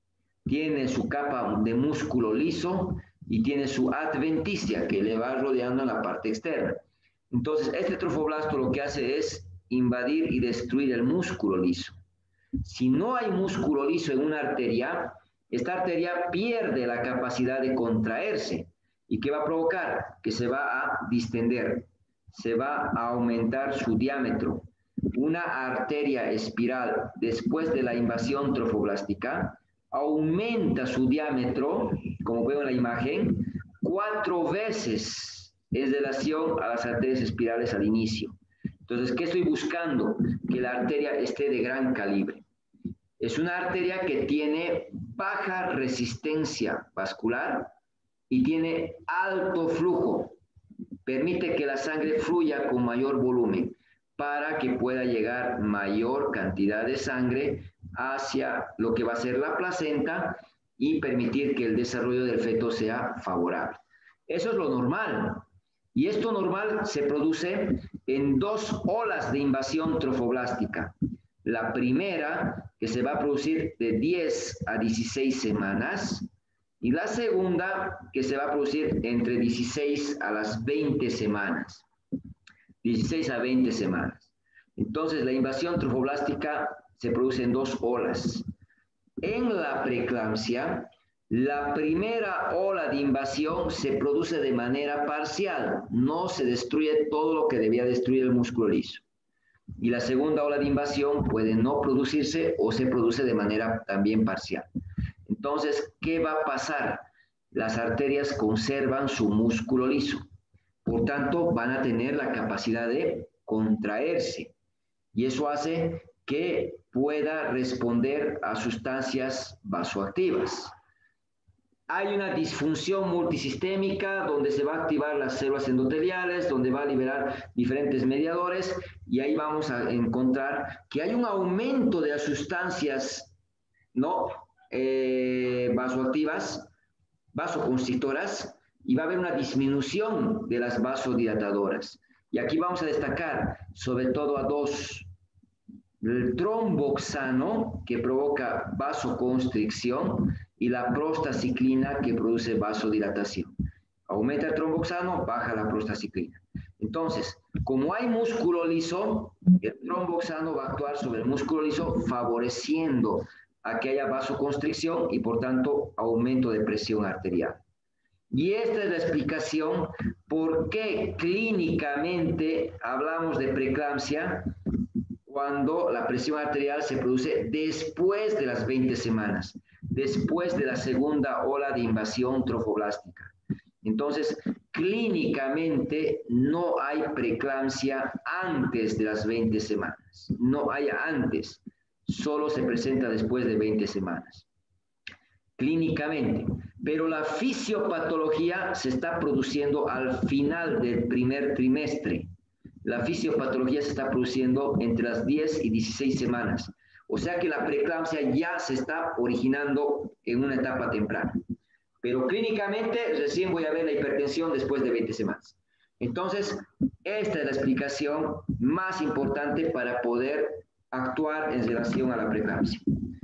tiene su capa de músculo liso y tiene su adventicia que le va rodeando en la parte externa. Entonces, este trofoblasto lo que hace es invadir y destruir el músculo liso. Si no hay músculo liso en una arteria, esta arteria pierde la capacidad de contraerse. ¿Y qué va a provocar? Que se va a distender, se va a aumentar su diámetro. Una arteria espiral, después de la invasión trofoblástica, aumenta su diámetro, como veo en la imagen, cuatro veces en relación a las arterias espirales al inicio. Entonces, ¿qué estoy buscando? Que la arteria esté de gran calibre. Es una arteria que tiene baja resistencia vascular y tiene alto flujo. Permite que la sangre fluya con mayor volumen para que pueda llegar mayor cantidad de sangre hacia lo que va a ser la placenta y permitir que el desarrollo del feto sea favorable. Eso es lo normal. Y esto normal se produce en dos olas de invasión trofoblástica. La primera, que se va a producir de diez a dieciséis semanas, y la segunda, que se va a producir entre dieciséis a las veinte semanas. dieciséis a veinte semanas. Entonces, la invasión trofoblástica se produce en dos olas. En la preeclampsia, la primera ola de invasión se produce de manera parcial, no se destruye todo lo que debía destruir el músculo liso. Y la segunda ola de invasión puede no producirse o se produce de manera también parcial. Entonces, ¿qué va a pasar? Las arterias conservan su músculo liso, por tanto, van a tener la capacidad de contraerse y eso hace que pueda responder a sustancias vasoactivas. Hay una disfunción multisistémica donde se va a activar las células endoteliales, donde va a liberar diferentes mediadores y ahí vamos a encontrar que hay un aumento de las sustancias no eh, vasoactivas, vasoconstrictoras, y va a haber una disminución de las vasodilatadoras. Y aquí vamos a destacar sobre todo a dos. El tromboxano, que provoca vasoconstricción, y la prostaciclina, que produce vasodilatación. Aumenta el tromboxano, baja la prostaciclina. Entonces, como hay músculo liso, el tromboxano va a actuar sobre el músculo liso, favoreciendo a que haya vasoconstricción y, por tanto, aumento de presión arterial. Y esta es la explicación por qué clínicamente hablamos de preeclampsia cuando la presión arterial se produce después de las veinte semanas, después de la segunda ola de invasión trofoblástica. Entonces, clínicamente no hay preeclampsia antes de las veinte semanas, no hay antes, solo se presenta después de veinte semanas. Clínicamente, pero la fisiopatología se está produciendo al final del primer trimestre. La fisiopatología se está produciendo entre las diez y dieciséis semanas. O sea que la preeclampsia ya se está originando en una etapa temprana. Pero clínicamente recién voy a ver la hipertensión después de veinte semanas. Entonces, esta es la explicación más importante para poder actuar en relación a la preeclampsia.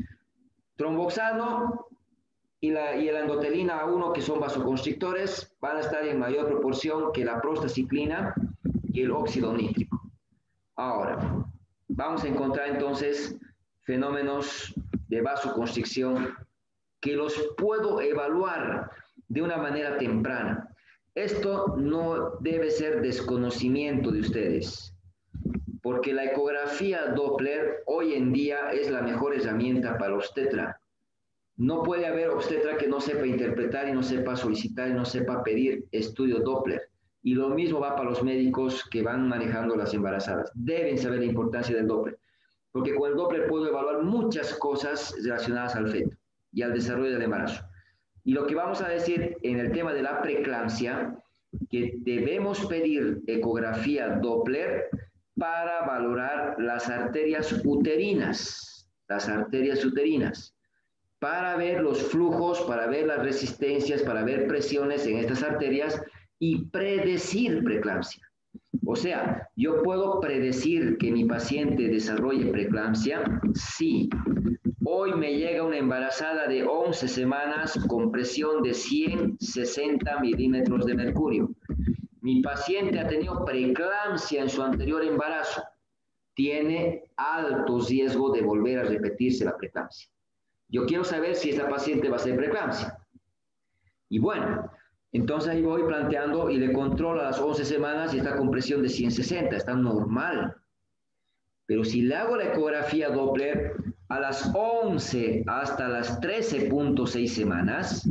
Tromboxano y la, y la endotelina A uno, que son vasoconstrictores, van a estar en mayor proporción que la prostaciclina y el óxido nítrico. Ahora, vamos a encontrar entonces fenómenos de vasoconstricción que los puedo evaluar de una manera temprana. Esto no debe ser desconocimiento de ustedes, porque la ecografía Doppler hoy en día es la mejor herramienta para obstetra. No puede haber obstetra que no sepa interpretar y no sepa solicitar y no sepa pedir estudio Doppler. Y lo mismo va para los médicos que van manejando las embarazadas. Deben saber la importancia del Doppler, porque con el Doppler puedo evaluar muchas cosas relacionadas al feto y al desarrollo del embarazo. Y lo que vamos a decir en el tema de la preeclampsia, que debemos pedir ecografía Doppler para valorar las arterias uterinas, las arterias uterinas. para ver los flujos, para ver las resistencias, para ver presiones en estas arterias y predecir preeclampsia. O sea, yo puedo predecir que mi paciente desarrolle preeclampsia. Sí. Hoy me llega una embarazada de once semanas con presión de ciento sesenta milímetros de mercurio. Mi paciente ha tenido preeclampsia en su anterior embarazo. Tiene alto riesgo de volver a repetirse la preeclampsia. Yo quiero saber si esta paciente va a ser preeclampsia. Y bueno, entonces ahí voy planteando y le controlo a las once semanas y está con presión de ciento sesenta, está normal. Pero si le hago la ecografía Doppler a las once hasta las trece punto seis semanas,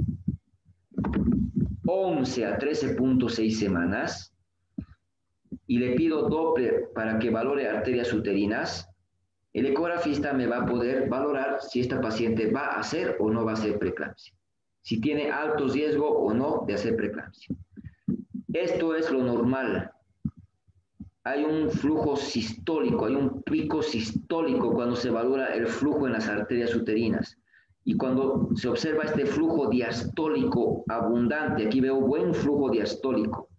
once a trece punto seis semanas, y le pido Doppler para que valore arterias uterinas, el ecografista me va a poder valorar si esta paciente va a hacer o no va a hacer preeclampsia, si tiene alto riesgo o no de hacer preeclampsia. Esto es lo normal. Hay un flujo sistólico, hay un pico sistólico cuando se valora el flujo en las arterias uterinas. Y cuando se observa este flujo diastólico abundante, aquí veo buen flujo diastólico.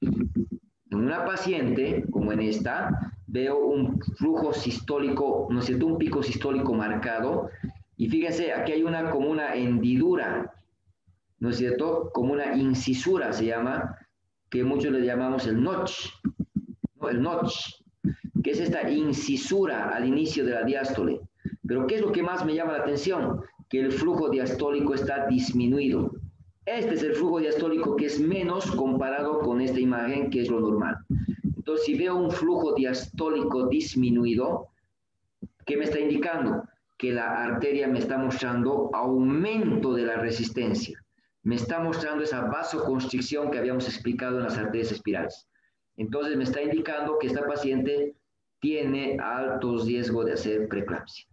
En una paciente, como en esta, veo un flujo sistólico, ¿no es cierto? Un pico sistólico marcado. Y fíjense, aquí hay una como una hendidura, ¿no es cierto? Como una incisura se llama, que muchos le llamamos el notch, ¿no? El notch, que es esta incisura al inicio de la diástole. Pero ¿qué es lo que más me llama la atención? Que el flujo diastólico está disminuido. Este es el flujo diastólico que es menos comparado con esta imagen, que es lo normal. Entonces, si veo un flujo diastólico disminuido, ¿qué me está indicando? Que la arteria me está mostrando aumento de la resistencia. Me está mostrando esa vasoconstricción que habíamos explicado en las arterias espirales. Entonces, me está indicando que esta paciente tiene alto riesgo de hacer preeclampsia.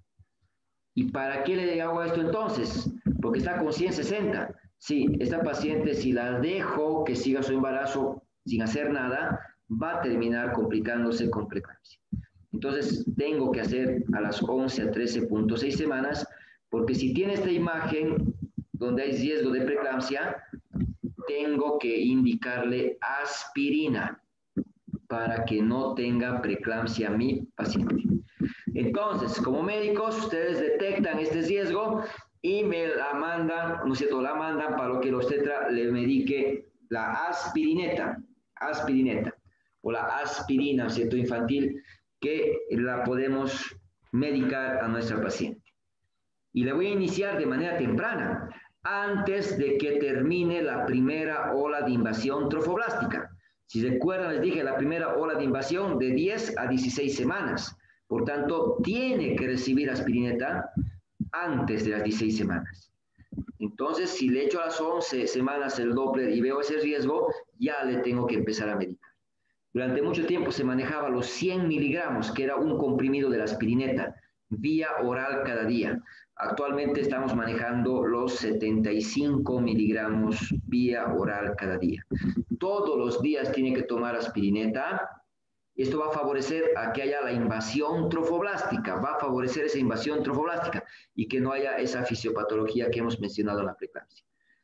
¿Y para qué le hago esto entonces? Porque está con ciento sesenta. Sí, esta paciente, si la dejo que siga su embarazo sin hacer nada, va a terminar complicándose con preeclampsia. Entonces, tengo que hacer a las once a trece punto seis semanas, porque si tiene esta imagen donde hay riesgo de preeclampsia, tengo que indicarle aspirina para que no tenga preeclampsia mi paciente. Entonces, como médicos, ustedes detectan este riesgo y me la mandan, ¿no es cierto? La mandan para lo que el obstetra le medique la aspirineta, aspirineta, o la aspirina, ¿no es cierto? Infantil, que la podemos medicar a nuestra paciente. Y le voy a iniciar de manera temprana, antes de que termine la primera ola de invasión trofoblástica. Si recuerdan, les dije, la primera ola de invasión de diez a dieciséis semanas. Por tanto, tiene que recibir aspirineta antes de las dieciséis semanas. Entonces, si le echo a las once semanas el Doppler y veo ese riesgo, ya le tengo que empezar a medicar. Durante mucho tiempo se manejaba los cien miligramos, que era un comprimido de la aspirineta, vía oral cada día. Actualmente estamos manejando los setenta y cinco miligramos vía oral cada día. Todos los días tiene que tomar aspirineta. Esto va a favorecer a que haya la invasión trofoblástica, va a favorecer esa invasión trofoblástica y que no haya esa fisiopatología que hemos mencionado en la preeclampsia.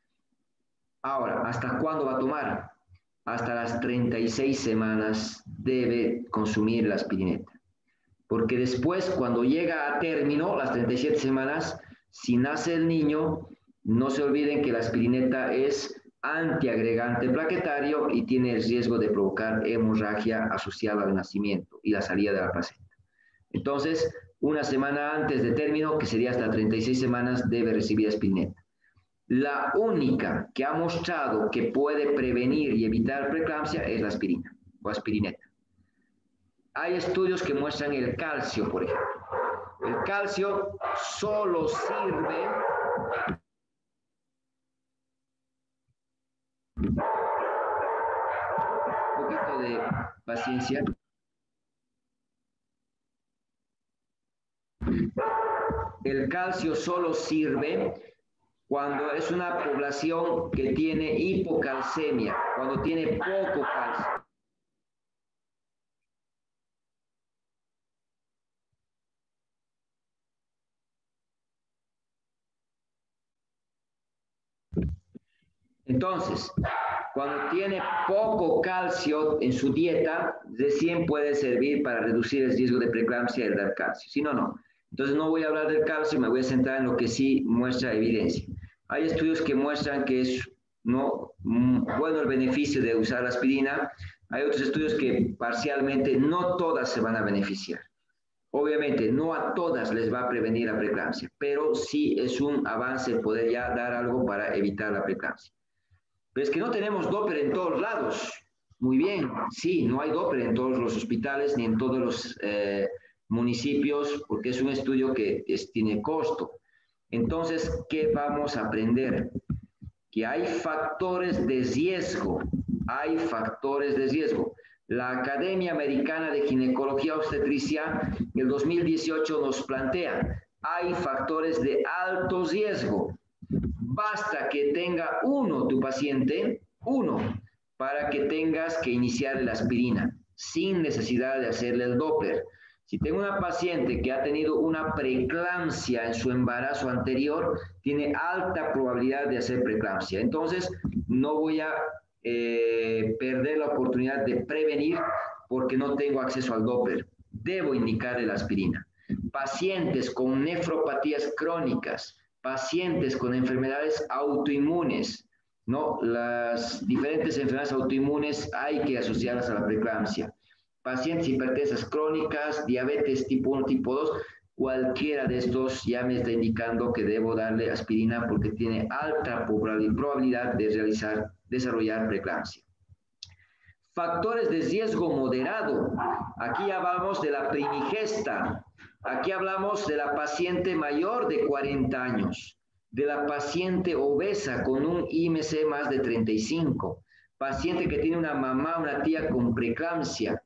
Ahora, ¿hasta cuándo va a tomar? Hasta las treinta y seis semanas debe consumir la aspirineta. Porque después, cuando llega a término, las treinta y siete semanas, si nace el niño, no se olviden que la aspirineta es antiagregante plaquetario y tiene el riesgo de provocar hemorragia asociada al nacimiento y la salida de la placenta. Entonces, una semana antes de término, que sería hasta treinta y seis semanas, debe recibir aspirineta. La única que ha mostrado que puede prevenir y evitar preeclampsia es la aspirina o aspirineta. Hay estudios que muestran el calcio, por ejemplo. El calcio solo sirve un poquito de paciencia. El calcio solo sirve cuando es una población que tiene hipocalcemia, cuando tiene poco calcio. Entonces, cuando tiene poco calcio en su dieta, recién puede servir para reducir el riesgo de preeclampsia y el dar calcio. Si no, no. Entonces no voy a hablar del calcio, me voy a centrar en lo que sí muestra evidencia. Hay estudios que muestran que es no bueno el beneficio de usar la aspirina. Hay otros estudios que parcialmente no todas se van a beneficiar. Obviamente no a todas les va a prevenir la preeclampsia, pero sí es un avance poder ya dar algo para evitar la preeclampsia. Pero es que no tenemos Doppler en todos lados. Muy bien, sí, no hay Doppler en todos los hospitales ni en todos los eh, municipios, porque es un estudio que es, tiene costo. Entonces, ¿qué vamos a aprender? Que hay factores de riesgo, hay factores de riesgo. La Academia Americana de Ginecología y Obstetricia en el dos mil dieciocho nos plantea, hay factores de alto riesgo. Basta que tenga uno tu paciente, uno, para que tengas que iniciar la aspirina, sin necesidad de hacerle el Doppler. Si tengo una paciente que ha tenido una preeclampsia en su embarazo anterior, tiene alta probabilidad de hacer preeclampsia. Entonces, no voy a eh, perder la oportunidad de prevenir porque no tengo acceso al Doppler. Debo indicarle la aspirina. Pacientes con nefropatías crónicas, pacientes con enfermedades autoinmunes, ¿no? Las diferentes enfermedades autoinmunes hay que asociarlas a la preeclampsia. Pacientes hipertensas crónicas, diabetes tipo uno, tipo dos, cualquiera de estos ya me está indicando que debo darle aspirina porque tiene alta probabilidad de realizar, desarrollar preeclampsia. Factores de riesgo moderado. Aquí hablamos de la primigesta. Aquí hablamos de la paciente mayor de cuarenta años, de la paciente obesa con un I M C más de treinta y cinco, paciente que tiene una mamá, una tía con preeclampsia,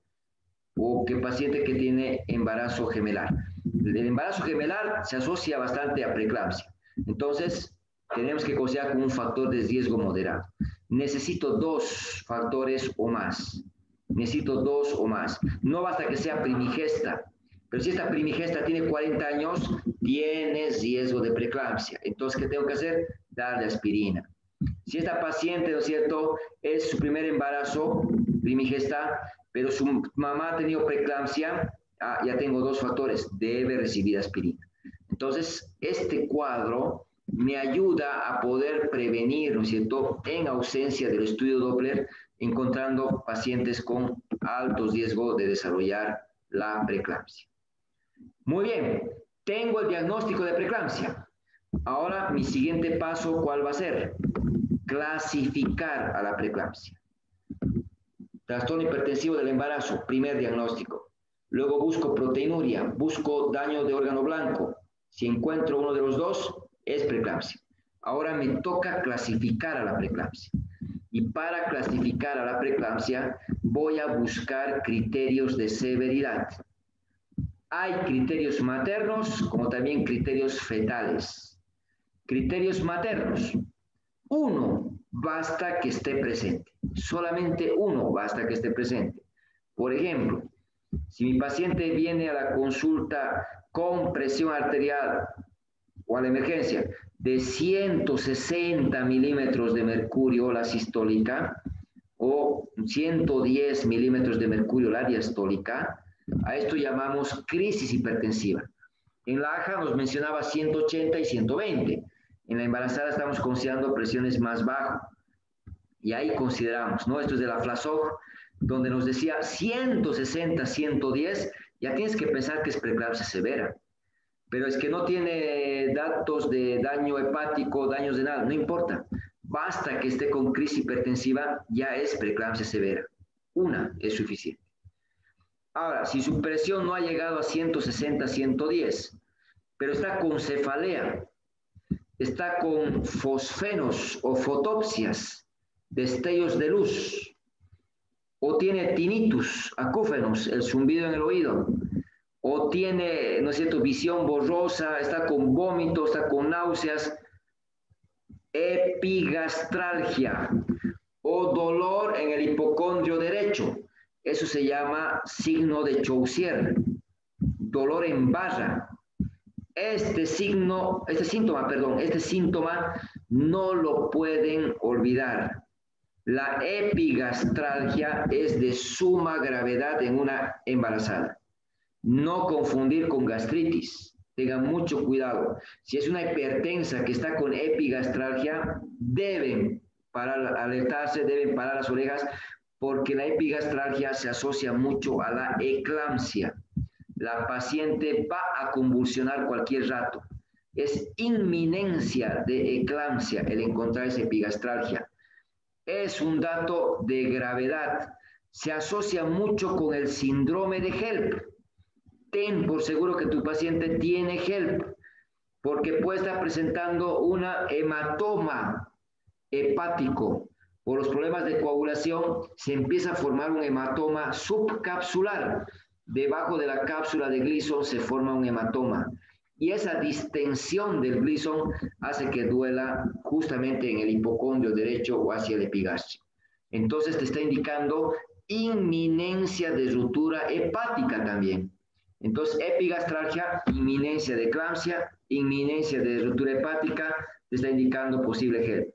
o que paciente que tiene embarazo gemelar. El embarazo gemelar se asocia bastante a preeclampsia. Entonces, tenemos que considerar como un factor de riesgo moderado. Necesito dos factores o más. Necesito dos o más. No basta que sea primigesta. Pero si esta primigesta tiene cuarenta años, tiene riesgo de preeclampsia. Entonces, ¿qué tengo que hacer? Darle aspirina. Si esta paciente, ¿no es cierto?, es su primer embarazo, primigesta, pero su mamá ha tenido preeclampsia, ah, ya tengo dos factores, debe recibir aspirina. Entonces, este cuadro me ayuda a poder prevenir, ¿no es cierto?, en ausencia del estudio Doppler, encontrando pacientes con alto riesgo de desarrollar la preeclampsia. Muy bien, tengo el diagnóstico de preeclampsia. Ahora, mi siguiente paso, ¿cuál va a ser? Clasificar a la preeclampsia. Trastorno hipertensivo del embarazo, primer diagnóstico. Luego busco proteinuria, busco daño de órgano blanco. Si encuentro uno de los dos, es preeclampsia. Ahora me toca clasificar a la preeclampsia. Y para clasificar a la preeclampsia, voy a buscar criterios de severidad. Hay criterios maternos como también criterios fetales. Criterios maternos. Uno basta que esté presente. Solamente uno basta que esté presente. Por ejemplo, si mi paciente viene a la consulta con presión arterial o a la emergencia de ciento sesenta milímetros de mercurio la sistólica o ciento diez milímetros de mercurio la diastólica, a esto llamamos crisis hipertensiva. En la A J A nos mencionaba ciento ochenta y ciento veinte. En la embarazada estamos considerando presiones más bajas. Y ahí consideramos, ¿no? Esto es de la Flasog, donde nos decía ciento sesenta, ciento diez, ya tienes que pensar que es preeclampsia severa. Pero es que no tiene datos de daño hepático, daños de nada, no importa. Basta que esté con crisis hipertensiva, ya es preeclampsia severa. Una es suficiente. Ahora, si su presión no ha llegado a ciento sesenta, ciento diez, pero está con cefalea, está con fosfenos o fotopsias, destellos de luz, o tiene tinnitus, acúfenos, el zumbido en el oído, o tiene, ¿no es cierto?, visión borrosa, está con vómito, está con náuseas, epigastralgia, o dolor en el hipocondrio derecho. Eso se llama signo de Chaucier, dolor en barra. Este signo, este síntoma, perdón, este síntoma no lo pueden olvidar. La epigastralgia es de suma gravedad en una embarazada. No confundir con gastritis. Tengan mucho cuidado. Si es una hipertensa que está con epigastralgia, deben parar, alertarse, deben parar las orejas, porque la epigastralgia se asocia mucho a la eclampsia. La paciente va a convulsionar cualquier rato. Es inminencia de eclampsia el encontrar esa epigastralgia. Es un dato de gravedad. Se asocia mucho con el síndrome de HELLP. Ten por seguro que tu paciente tiene HELLP, porque puede estar presentando una hematoma hepático. Por los problemas de coagulación se empieza a formar un hematoma subcapsular. Debajo de la cápsula de Gleason se forma un hematoma. Y esa distensión del Gleason hace que duela justamente en el hipocondrio derecho o hacia el epigastrio. Entonces te está indicando inminencia de ruptura hepática también. Entonces, epigastralgia, inminencia de eclampsia, inminencia de ruptura hepática, te está indicando posible HELLP.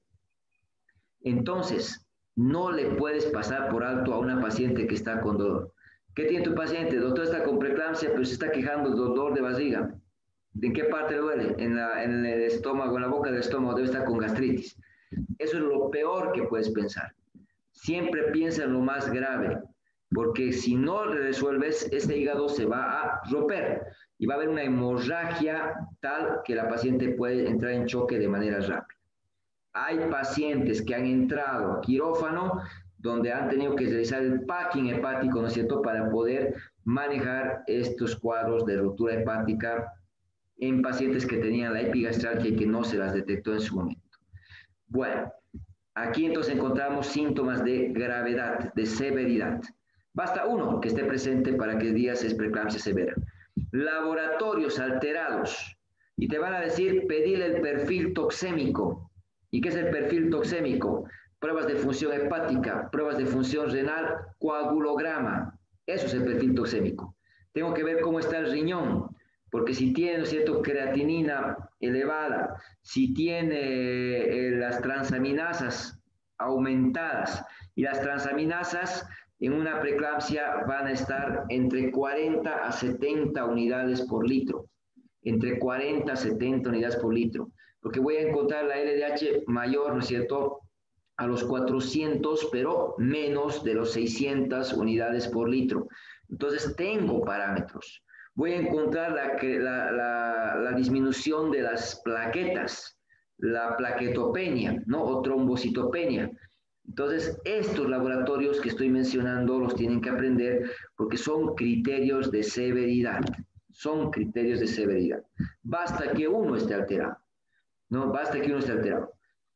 Entonces, no le puedes pasar por alto a una paciente que está con dolor. ¿Qué tiene tu paciente? Doctor, está con preeclampsia, pero se está quejando de dolor de barriga. ¿En qué parte le duele? En, la, en el estómago, en la boca del estómago, debe estar con gastritis. Eso es lo peor que puedes pensar. Siempre piensa en lo más grave, porque si no resuelves, este hígado se va a romper y va a haber una hemorragia tal que la paciente puede entrar en choque de manera rápida. Hay pacientes que han entrado a quirófano donde han tenido que realizar el packing hepático, ¿no es cierto?, para poder manejar estos cuadros de ruptura hepática en pacientes que tenían la epigastralgia y que no se las detectó en su momento. Bueno, aquí entonces encontramos síntomas de gravedad, de severidad. Basta uno que esté presente para que digas es preeclampsia severa. Laboratorios alterados. Y te van a decir, pedirle el perfil toxémico. ¿Y qué es el perfil toxémico? Pruebas de función hepática, pruebas de función renal, coagulograma. Eso es el perfil toxémico. Tengo que ver cómo está el riñón, porque si tiene, ¿no es cierto?, creatinina elevada, si tiene eh, las transaminasas aumentadas, y las transaminasas en una preeclampsia van a estar entre cuarenta a setenta unidades por litro, entre cuarenta a setenta unidades por litro, porque voy a encontrar la L D H mayor, ¿no es cierto?, a los cuatrocientos, pero menos de los seiscientas unidades por litro. Entonces tengo parámetros. Voy a encontrar la, la, la, la disminución de las plaquetas, la plaquetopenia, ¿no?, o trombocitopenia. Entonces, estos laboratorios que estoy mencionando los tienen que aprender porque son criterios de severidad. Son criterios de severidad. Basta que uno esté alterado, ¿no? Basta que uno esté alterado.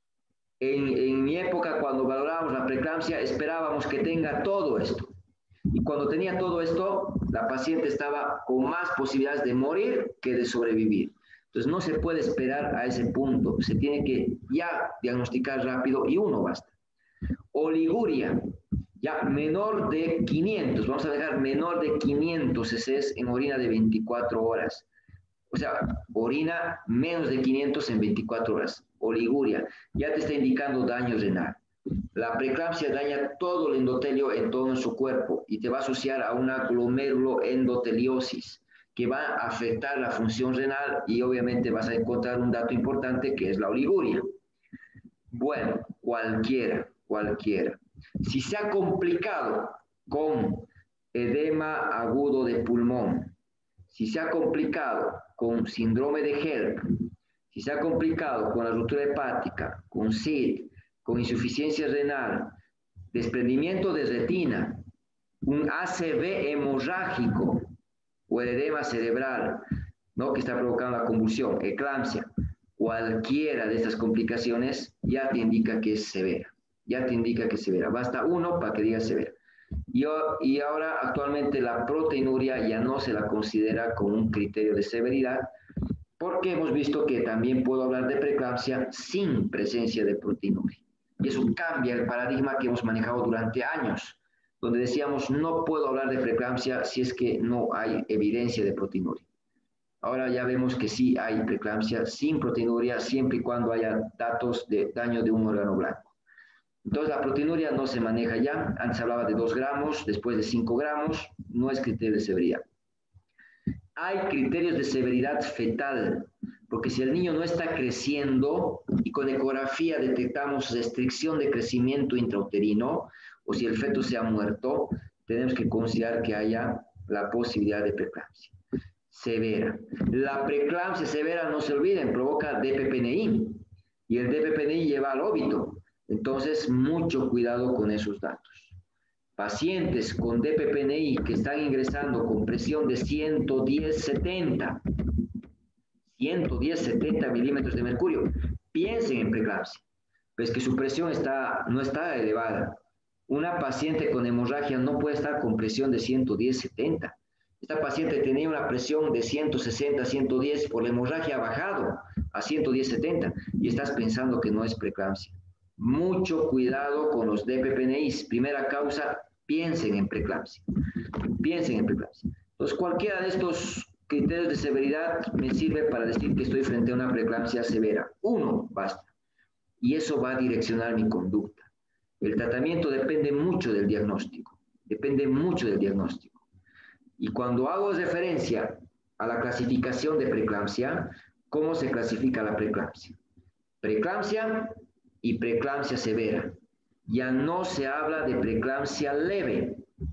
En, en mi época, cuando valorábamos la preeclampsia, esperábamos que tenga todo esto. Y cuando tenía todo esto, la paciente estaba con más posibilidades de morir que de sobrevivir. Entonces, no se puede esperar a ese punto. Se tiene que ya diagnosticar rápido y uno basta. Oliguria, ya menor de quinientos, vamos a dejar menor de quinientos cc en orina de veinticuatro horas. O sea, orina menos de quinientos en veinticuatro horas. Oliguria, ya te está indicando daño renal. La preeclampsia daña todo el endotelio en todo su cuerpo y te va a asociar a una glomeruloendoteliosis que va a afectar la función renal y obviamente vas a encontrar un dato importante que es la oliguria. Bueno, cualquiera, cualquiera. Si se ha complicado con edema agudo de pulmón, si se ha complicado con síndrome de HELLP, si se ha complicado con la ruptura hepática, con S I D, con insuficiencia renal, desprendimiento de retina, un A C V hemorrágico o el edema cerebral, ¿no?, que está provocando la convulsión, eclampsia, cualquiera de estas complicaciones ya te indica que es severa, ya te indica que es severa. Basta uno para que diga severa. Y, y ahora actualmente la proteinuria ya no se la considera como un criterio de severidad, porque hemos visto que también puedo hablar de preeclampsia sin presencia de proteinuria. Y eso cambia el paradigma que hemos manejado durante años, donde decíamos no puedo hablar de preeclampsia si es que no hay evidencia de proteinuria. Ahora ya vemos que sí hay preeclampsia sin proteinuria, siempre y cuando haya datos de daño de un órgano blanco. Entonces la proteinuria no se maneja ya, antes hablaba de dos gramos, después de cinco gramos, no es criterio de severidad. Hay criterios de severidad fetal, porque si el niño no está creciendo y con ecografía detectamos restricción de crecimiento intrauterino, o si el feto se ha muerto, tenemos que considerar que haya la posibilidad de preeclampsia severa. La preeclampsia severa, no se olviden, provoca D P P N I, y el D P P N I lleva al óbito. Entonces, mucho cuidado con esos datos. Pacientes con D P P N I que están ingresando con presión de ciento diez setenta, ciento diez setenta milímetros de mercurio, piensen en preeclampsia, pues que su presión está, no está elevada. Una paciente con hemorragia no puede estar con presión de ciento diez setenta. Esta paciente tenía una presión de ciento sesenta, ciento diez, por la hemorragia ha bajado a ciento diez setenta y estás pensando que no es preeclampsia. Mucho cuidado con los D P P N Is. Primera causa, piensen en preeclampsia. Piensen en preeclampsia. Entonces, cualquiera de estos criterios de severidad me sirve para decir que estoy frente a una preeclampsia severa. Uno, basta. Y eso va a direccionar mi conducta. El tratamiento depende mucho del diagnóstico. Depende mucho del diagnóstico. Y cuando hago referencia a la clasificación de preeclampsia, ¿cómo se clasifica la preeclampsia? Preeclampsia y preeclampsia severa. Ya no se habla de preeclampsia leve.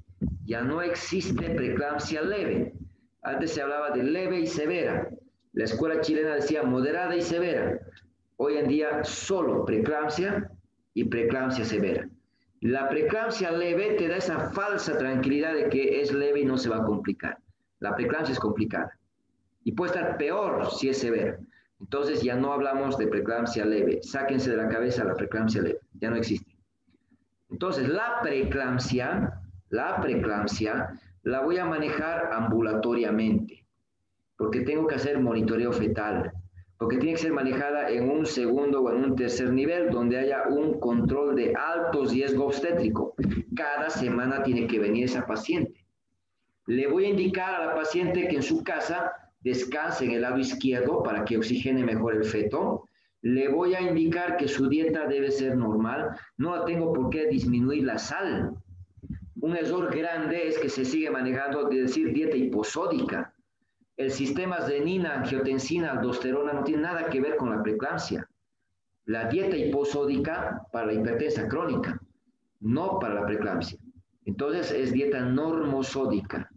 Ya no existe preeclampsia leve. Antes se hablaba de leve y severa. La escuela chilena decía moderada y severa. Hoy en día solo preeclampsia y preeclampsia severa. La preeclampsia leve te da esa falsa tranquilidad de que es leve y no se va a complicar. La preeclampsia es complicada y puede estar peor si es severa. Entonces ya no hablamos de preeclampsia leve. Sáquense de la cabeza la preeclampsia leve. Ya no existe. Entonces la preeclampsia, la preeclampsia la voy a manejar ambulatoriamente porque tengo que hacer monitoreo fetal, porque tiene que ser manejada en un segundo o en un tercer nivel donde haya un control de alto riesgo obstétrico. Cada semana tiene que venir esa paciente. Le voy a indicar a la paciente que en su casa descanse en el lado izquierdo para que oxigene mejor el feto. Le voy a indicar que su dieta debe ser normal. No tengo por qué disminuir la sal. Un error grande es que se sigue manejando de decir dieta hiposódica. El sistema renina, angiotensina, aldosterona no tiene nada que ver con la preeclampsia. La dieta hiposódica para la hipertensa crónica, no para la preeclampsia. Entonces es dieta normosódica.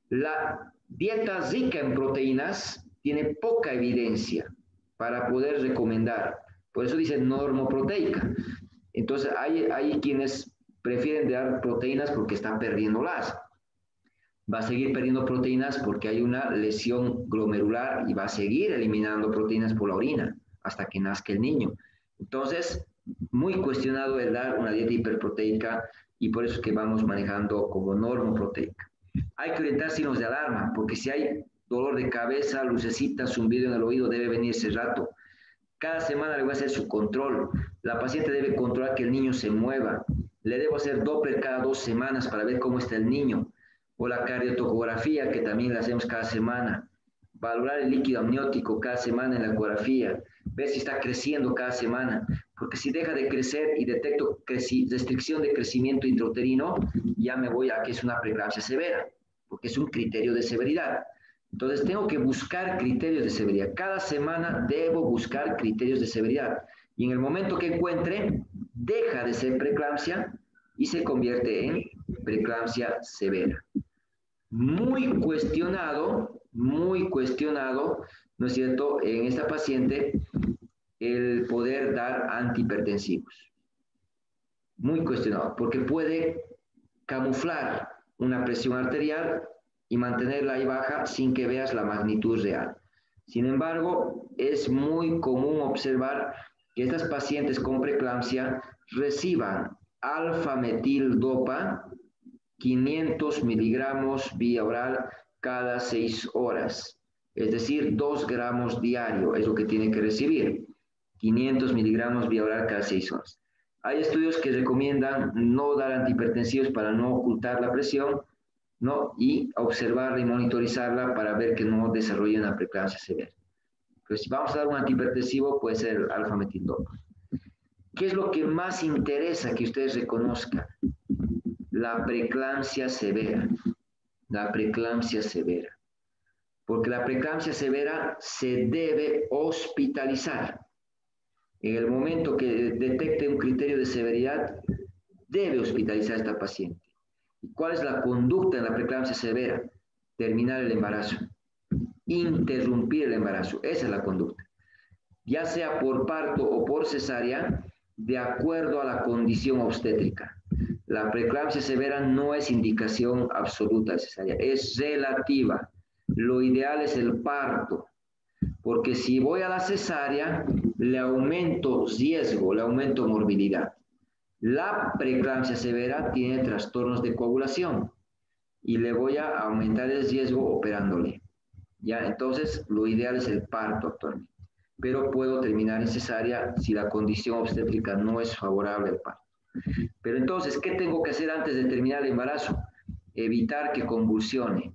La dieta rica en proteínas tiene poca evidencia para poder recomendar. Por eso dice normoproteica. Entonces hay, hay quienes prefieren dar proteínas porque están perdiéndolas. Va a seguir perdiendo proteínas porque hay una lesión glomerular y va a seguir eliminando proteínas por la orina hasta que nazca el niño. Entonces, muy cuestionado el dar una dieta hiperproteica y por eso es que vamos manejando como normoproteica. Hay que orientar signos de alarma porque si hay dolor de cabeza, lucecita, zumbido en el oído, debe venir ese rato. Cada semana le voy a hacer su control. La paciente debe controlar que el niño se mueva. Le debo hacer Doppler cada dos semanas para ver cómo está el niño. O la cardiotocografía, que también la hacemos cada semana. Valorar el líquido amniótico cada semana en la ecografía. Ver si está creciendo cada semana. Porque si deja de crecer y detecto restricción de crecimiento intrauterino, ya me voy a que es una preeclampsia severa. Porque es un criterio de severidad. Entonces tengo que buscar criterios de severidad. Cada semana debo buscar criterios de severidad. Y en el momento que encuentre, deja de ser preeclampsia y se convierte en preeclampsia severa. Muy cuestionado, muy cuestionado, ¿no es cierto?, en esta paciente el poder dar antihipertensivos. Muy cuestionado, porque puede camuflar una presión arterial y mantenerla ahí baja sin que veas la magnitud real. Sin embargo, es muy común observar que estas pacientes con preeclampsia reciban alfa-metildopa quinientos miligramos vía oral cada seis horas, es decir, dos gramos diario es lo que tiene que recibir, quinientos miligramos vía oral cada seis horas. Hay estudios que recomiendan no dar antihipertensivos para no ocultar la presión, ¿no? Y observarla y monitorizarla para ver que no desarrolle una preeclampsia severa. Pero si vamos a dar un antihipertensivo, puede ser el alfa-metildopa. ¿Qué es lo que más interesa que ustedes reconozcan? La preeclampsia severa. La preeclampsia severa. Porque la preeclampsia severa se debe hospitalizar. En el momento que detecte un criterio de severidad, debe hospitalizar a esta paciente. ¿Y cuál es la conducta en la preeclampsia severa? Terminar el embarazo. Interrumpir el embarazo. Esa es la conducta. Ya sea por parto o por cesárea, de acuerdo a la condición obstétrica. La preeclampsia severa no es indicación absoluta de cesárea, es relativa. Lo ideal es el parto, porque si voy a la cesárea, le aumento riesgo, le aumento morbilidad. La preeclampsia severa tiene trastornos de coagulación y le voy a aumentar el riesgo operándole. ¿Ya? Entonces, lo ideal es el parto actualmente. Pero puedo terminar en cesárea si la condición obstétrica no es favorable al parto. Pero entonces, ¿qué tengo que hacer antes de terminar el embarazo? Evitar que convulsione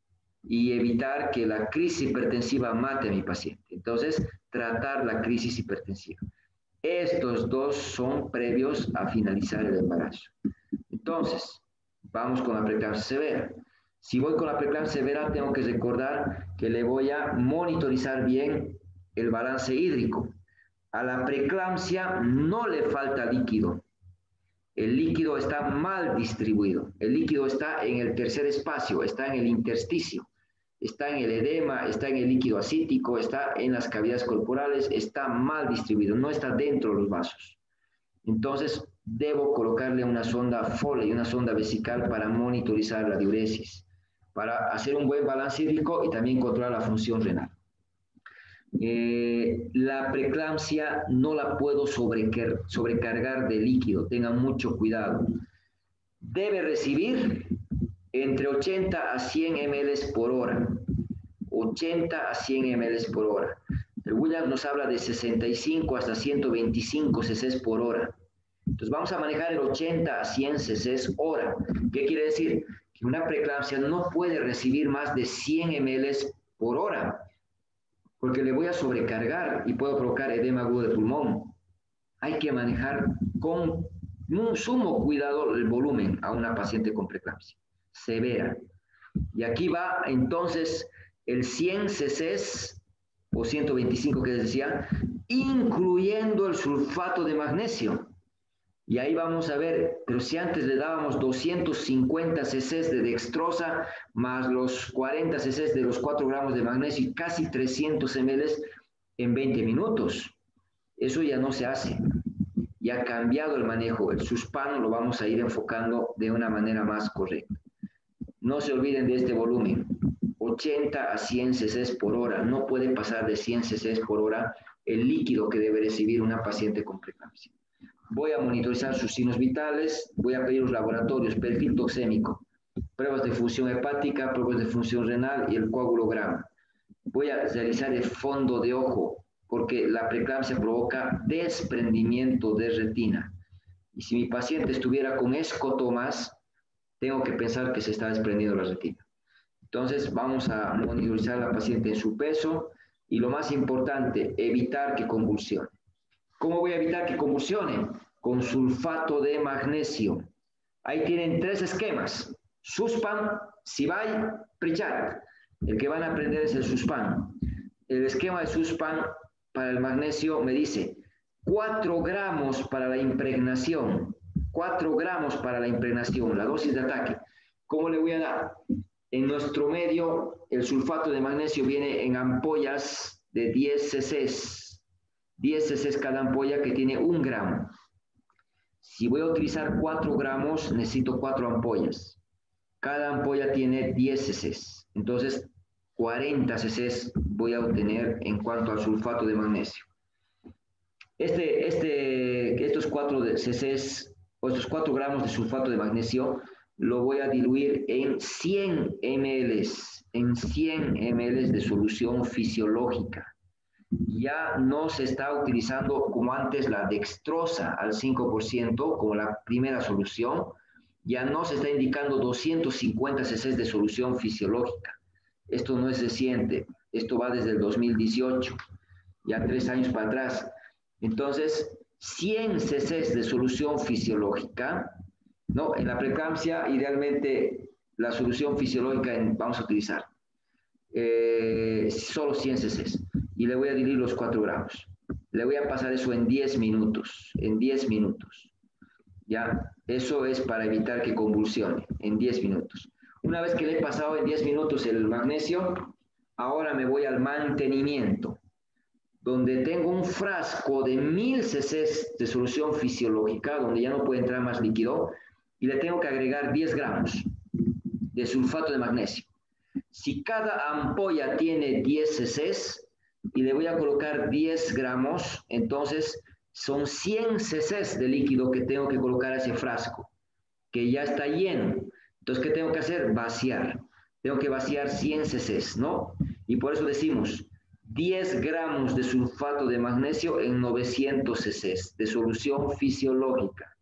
y evitar que la crisis hipertensiva mate a mi paciente. Entonces, tratar la crisis hipertensiva. Estos dos son previos a finalizar el embarazo. Entonces, vamos con la preeclampsia severa. Si voy con la preeclampsia severa, tengo que recordar que le voy a monitorizar bien el balance hídrico. A la preeclampsia no le falta líquido. El líquido está mal distribuido. El líquido está en el tercer espacio, está en el intersticio, está en el edema, está en el líquido ascítico, está en las cavidades corporales, está mal distribuido, no está dentro de los vasos. Entonces, debo colocarle una sonda Foley, una sonda vesical para monitorizar la diuresis, para hacer un buen balance hídrico y también controlar la función renal. Eh, la preeclampsia no la puedo sobrecar sobrecargar de líquido, tengan mucho cuidado. Debe recibir entre ochenta a cien mililitros por hora, ochenta a cien mililitros por hora. El Williams nos habla de sesenta y cinco hasta ciento veinticinco cc por hora. Entonces vamos a manejar el ochenta a cien cc hora. ¿Qué quiere decir? Que una preeclampsia no puede recibir más de cien mililitros por hora, porque le voy a sobrecargar y puedo provocar edema agudo de pulmón. Hay que manejar con un sumo cuidado el volumen a una paciente con preeclampsia severa. Y aquí va entonces el cien cc o ciento veinticinco que les decía, incluyendo el sulfato de magnesio. Y ahí vamos a ver, pero si antes le dábamos doscientos cincuenta cc de dextrosa más los cuarenta cc de los cuatro gramos de magnesio y casi trescientos mililitros en veinte minutos. Eso ya no se hace. Ya ha cambiado el manejo. El suspano lo vamos a ir enfocando de una manera más correcta. No se olviden de este volumen. ochenta a cien cc por hora. No puede pasar de cien cc por hora el líquido que debe recibir una paciente con preeclampsia. Voy a monitorizar sus signos vitales, voy a pedir los laboratorios, perfil toxémico, pruebas de función hepática, pruebas de función renal y el coagulograma. Voy a realizar el fondo de ojo, porque la preeclampsia provoca desprendimiento de retina. Y si mi paciente estuviera con escotomas, tengo que pensar que se está desprendiendo la retina. Entonces vamos a monitorizar a la paciente en su peso y lo más importante, evitar que convulsione. ¿Cómo voy a evitar que convulsione? Con sulfato de magnesio. Ahí tienen tres esquemas. Suspan, Sibay, Pritchard. El que van a aprender es el Suspan. El esquema de Suspan para el magnesio me dice cuatro gramos para la impregnación. cuatro gramos para la impregnación, la dosis de ataque. ¿Cómo le voy a dar? En nuestro medio, el sulfato de magnesio viene en ampollas de diez cc. diez cc cada ampolla que tiene un gramo. Si voy a utilizar cuatro gramos, necesito cuatro ampollas. Cada ampolla tiene diez cc. Entonces, cuarenta cc voy a obtener en cuanto al sulfato de magnesio. Este, este, estos cuatro cc o estos cuatro gramos de sulfato de magnesio lo voy a diluir en cien mililitros, en cien mililitros de solución fisiológica. Ya no se está utilizando como antes la dextrosa al cinco por ciento como la primera solución, ya no se está indicando doscientos cincuenta cc de solución fisiológica. Esto no es reciente, esto va desde el dos mil dieciocho, ya tres años para atrás. Entonces, cien cc de solución fisiológica, ¿no? En la preeclampsia, idealmente, la solución fisiológica en, vamos a utilizar eh, solo cien cc. Y le voy a dividir los cuatro gramos. Le voy a pasar eso en diez minutos, en diez minutos. ¿Ya? Eso es para evitar que convulsione, en diez minutos. Una vez que le he pasado en diez minutos el magnesio, ahora me voy al mantenimiento, donde tengo un frasco de mil cc de solución fisiológica, donde ya no puede entrar más líquido, y le tengo que agregar diez gramos de sulfato de magnesio. Si cada ampolla tiene diez cc, y le voy a colocar diez gramos, entonces son cien cc de líquido que tengo que colocar a ese frasco, que ya está lleno. Entonces, ¿qué tengo que hacer? Vaciar. Tengo que vaciar cien cc, ¿no? Y por eso decimos diez gramos de sulfato de magnesio en novecientos cc de solución fisiológica.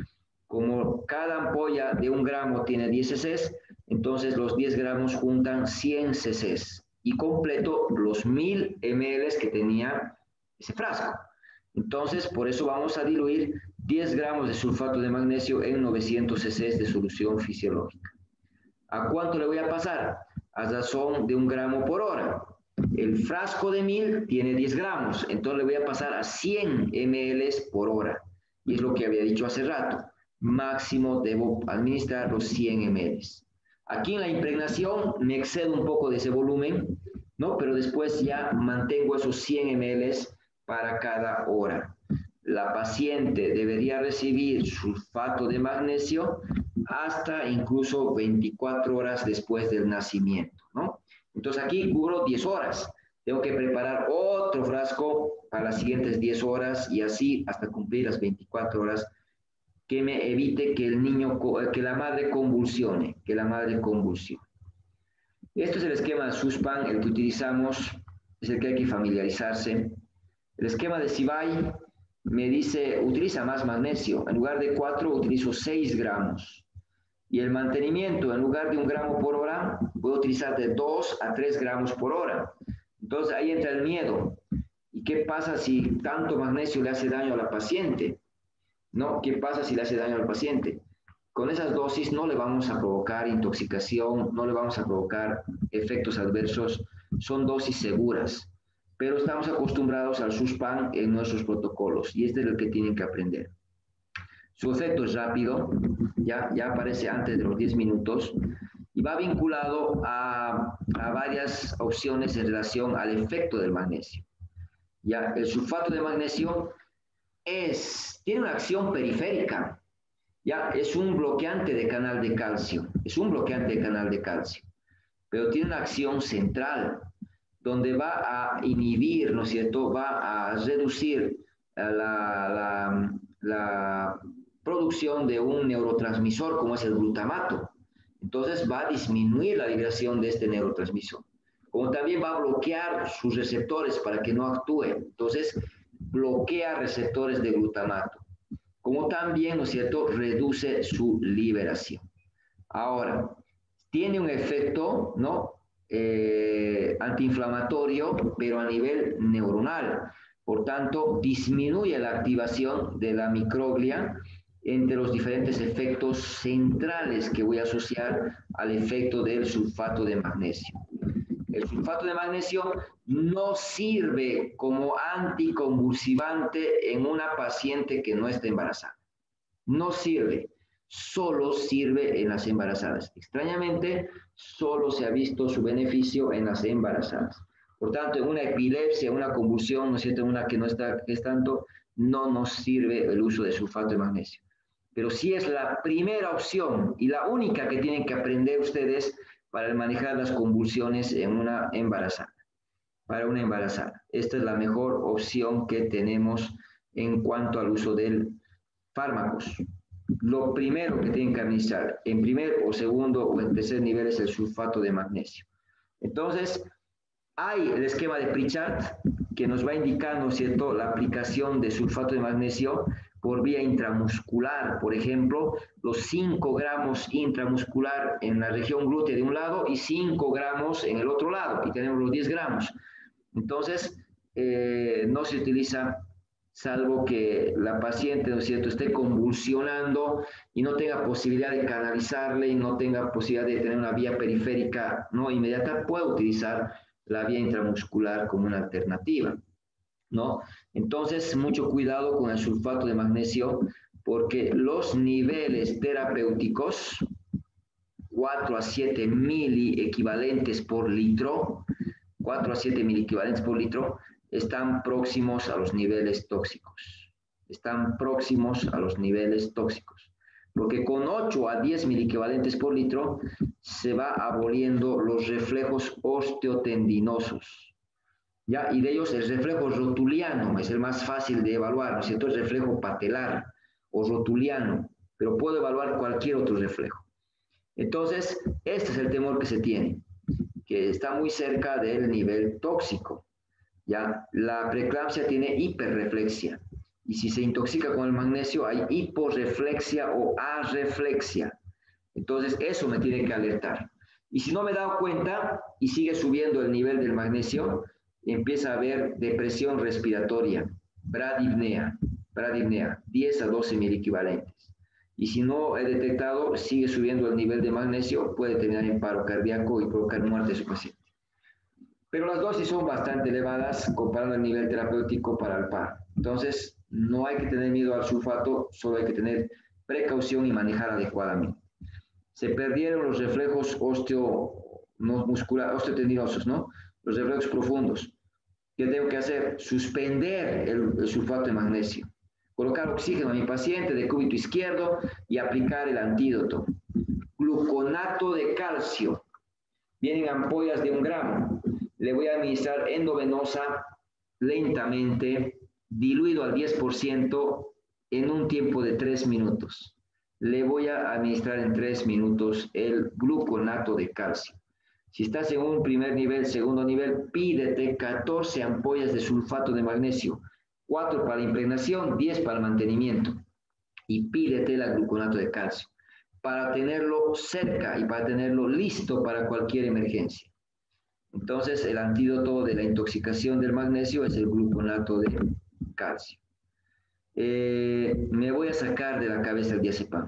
Como cada ampolla de un gramo tiene diez cc, entonces los diez gramos juntan cien cc y completo los mil mililitros que tenía ese frasco. Entonces, por eso vamos a diluir diez gramos de sulfato de magnesio en novecientos cc de solución fisiológica. ¿A cuánto le voy a pasar? A razón de un gramo por hora. El frasco de mil tiene diez gramos, entonces le voy a pasar a cien mililitros por hora. Y es lo que había dicho hace rato. Máximo debo administrar los cien mililitros. Aquí en la impregnación me excedo un poco de ese volumen, ¿no? Pero después ya mantengo esos cien mililitros para cada hora. La paciente debería recibir sulfato de magnesio hasta incluso veinticuatro horas después del nacimiento, ¿no? Entonces aquí cubro diez horas. Tengo que preparar otro frasco para las siguientes diez horas y así hasta cumplir las veinticuatro horas, que me evite que el niño, que la madre convulsione, que la madre convulsione. Este es el esquema de SUSPAN, el que utilizamos, es el que hay que familiarizarse. El esquema de Sibay me dice, utiliza más magnesio. En lugar de cuatro, utilizo seis gramos. Y el mantenimiento, en lugar de un gramo por hora, puedo utilizar de dos a tres gramos por hora. Entonces ahí entra el miedo. ¿Y qué pasa si tanto magnesio le hace daño a la paciente? ¿No? ¿Qué pasa si le hace daño al paciente? Con esas dosis no le vamos a provocar intoxicación, no le vamos a provocar efectos adversos. Son dosis seguras. Pero estamos acostumbrados al SUSPAN en nuestros protocolos y este es el que tienen que aprender. Su efecto es rápido, ya, ya aparece antes de los diez minutos y va vinculado a, a varias opciones en relación al efecto del magnesio. Ya, el sulfato de magnesio es, tiene una acción periférica, ya, es un bloqueante de canal de calcio, es un bloqueante de canal de calcio, pero tiene una acción central, donde va a inhibir, ¿no es cierto?, va a reducir la, la, la producción de un neurotransmisor como es el glutamato. Entonces va a disminuir la liberación de este neurotransmisor. Como también va a bloquear sus receptores para que no actúe. Entonces bloquea receptores de glutamato. Como también, ¿no es cierto?, reduce su liberación. Ahora, tiene un efecto, ¿no?, Eh, antiinflamatorio, pero a nivel neuronal. Por tanto, disminuye la activación de la microglia entre los diferentes efectos centrales que voy a asociar al efecto del sulfato de magnesio. El sulfato de magnesio no sirve como anticonvulsivante en una paciente que no está embarazada. No sirve. Solo sirve en las embarazadas. Extrañamente, solo se ha visto su beneficio en las embarazadas. Por tanto, en una epilepsia, una convulsión, ¿no es cierto?, en una que no está gestando, no nos sirve el uso de sulfato de magnesio. Pero sí es la primera opción y la única que tienen que aprender ustedes para manejar las convulsiones en una embarazada. Para una embarazada. Esta es la mejor opción que tenemos en cuanto al uso de fármacos. Lo primero que tienen que administrar en primer o segundo o en tercer nivel es el sulfato de magnesio. Entonces, hay el esquema de Pritchard que nos va indicando, ¿cierto?, la aplicación de sulfato de magnesio por vía intramuscular, por ejemplo, los cinco gramos intramuscular en la región glútea de un lado y cinco gramos en el otro lado, y tenemos los diez gramos. Entonces, eh, no se utiliza salvo que la paciente, ¿no es cierto?, esté convulsionando y no tenga posibilidad de canalizarle y no tenga posibilidad de tener una vía periférica no inmediata, puede utilizar la vía intramuscular como una alternativa, ¿no? Entonces, mucho cuidado con el sulfato de magnesio, porque los niveles terapéuticos, cuatro a siete mili equivalentes por litro, cuatro a siete mili equivalentes por litro, están próximos a los niveles tóxicos. Están próximos a los niveles tóxicos. Porque con ocho a diez mili equivalentes por litro se va aboliendo los reflejos osteotendinosos. ¿Ya? Y de ellos el reflejo rotuliano es el más fácil de evaluar, ¿no es cierto? El reflejo patelar o rotuliano, pero puedo evaluar cualquier otro reflejo. Entonces, este es el temor que se tiene, que está muy cerca del nivel tóxico. ¿Ya? La preeclampsia tiene hiperreflexia, y si se intoxica con el magnesio hay hiporreflexia o arreflexia. Entonces, eso me tiene que alertar. Y si no me he dado cuenta y sigue subiendo el nivel del magnesio, empieza a haber depresión respiratoria, bradipnea, bradipnea, diez a doce mil equivalentes. Y si no he detectado, sigue subiendo el nivel de magnesio, puede terminar en paro cardíaco y provocar muerte de su paciente. Pero las dosis son bastante elevadas comparando el nivel terapéutico para el paro. Entonces, no hay que tener miedo al sulfato, solo hay que tener precaución y manejar adecuadamente. Se perdieron los reflejos osteomusculares, osteotendinosos, ¿no? Los reflejos profundos. ¿Qué tengo que hacer? Suspender el, el sulfato de magnesio. Colocar oxígeno a mi paciente de cúbito izquierdo y aplicar el antídoto. Gluconato de calcio. Vienen ampollas de un gramo. Le voy a administrar endovenosa lentamente, diluido al diez por ciento en un tiempo de tres minutos. Le voy a administrar en tres minutos el gluconato de calcio. Si estás en un primer nivel, segundo nivel, pídete catorce ampollas de sulfato de magnesio, cuatro para la impregnación, diez para el mantenimiento, y pídete el gluconato de calcio para tenerlo cerca y para tenerlo listo para cualquier emergencia. Entonces, el antídoto de la intoxicación del magnesio es el gluconato de calcio. Eh, me voy a sacar de la cabeza el diazepam.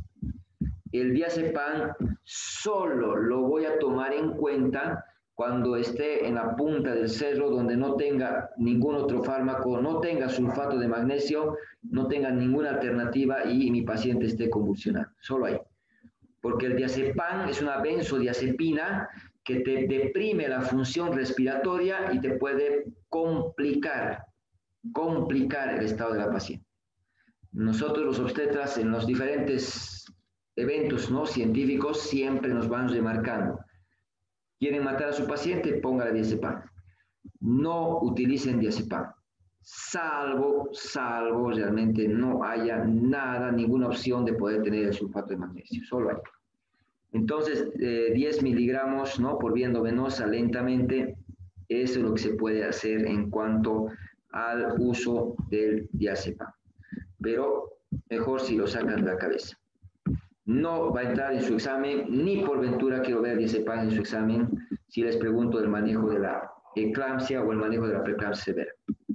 El diazepam solo lo voy a tomar en cuenta cuando esté en la punta del cerro, donde no tenga ningún otro fármaco, no tenga sulfato de magnesio, no tenga ninguna alternativa y mi paciente esté convulsionando. Solo ahí. Porque el diazepam es una benzodiazepina que te deprime la función respiratoria y te puede complicar, complicar el estado de la paciente. Nosotros los obstetras en los diferentes eventos no científicos siempre nos van remarcando. ¿Quieren matar a su paciente? Póngale diazepam. No utilicen diazepam. Salvo, salvo realmente no haya nada, ninguna opción de poder tener el sulfato de magnesio. Solo hay. Entonces, eh, diez miligramos, ¿no?, por vía endovenosa lentamente, eso es lo que se puede hacer en cuanto al uso del diazepam. Pero mejor si lo sacan de la cabeza. No va a entrar en su examen, ni por ventura quiero ver diazepam en su examen, si les pregunto del manejo de la eclampsia o el manejo de la preeclampsia severa.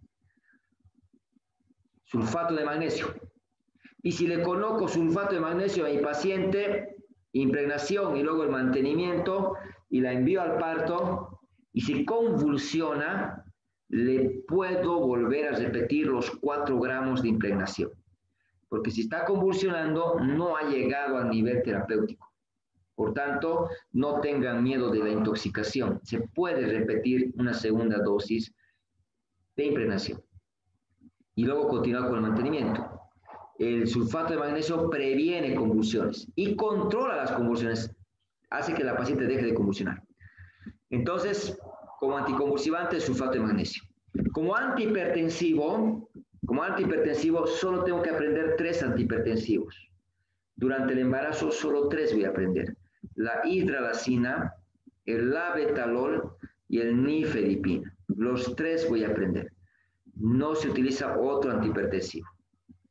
Sulfato de magnesio. Y si le coloco sulfato de magnesio a mi paciente, impregnación y luego el mantenimiento, y la envío al parto, y si convulsiona, le puedo volver a repetir los cuatro gramos de impregnación. Porque si está convulsionando, no ha llegado al nivel terapéutico. Por tanto, no tengan miedo de la intoxicación. Se puede repetir una segunda dosis de impregnación. Y luego continuar con el mantenimiento. El sulfato de magnesio previene convulsiones y controla las convulsiones. Hace que la paciente deje de convulsionar. Entonces, como anticonvulsivante, el sulfato de magnesio. Como antihipertensivo, como antihipertensivo, solo tengo que aprender tres antihipertensivos. Durante el embarazo, solo tres voy a aprender. La hidralazina, el labetalol y el nifedipina. Los tres voy a aprender. No se utiliza otro antihipertensivo.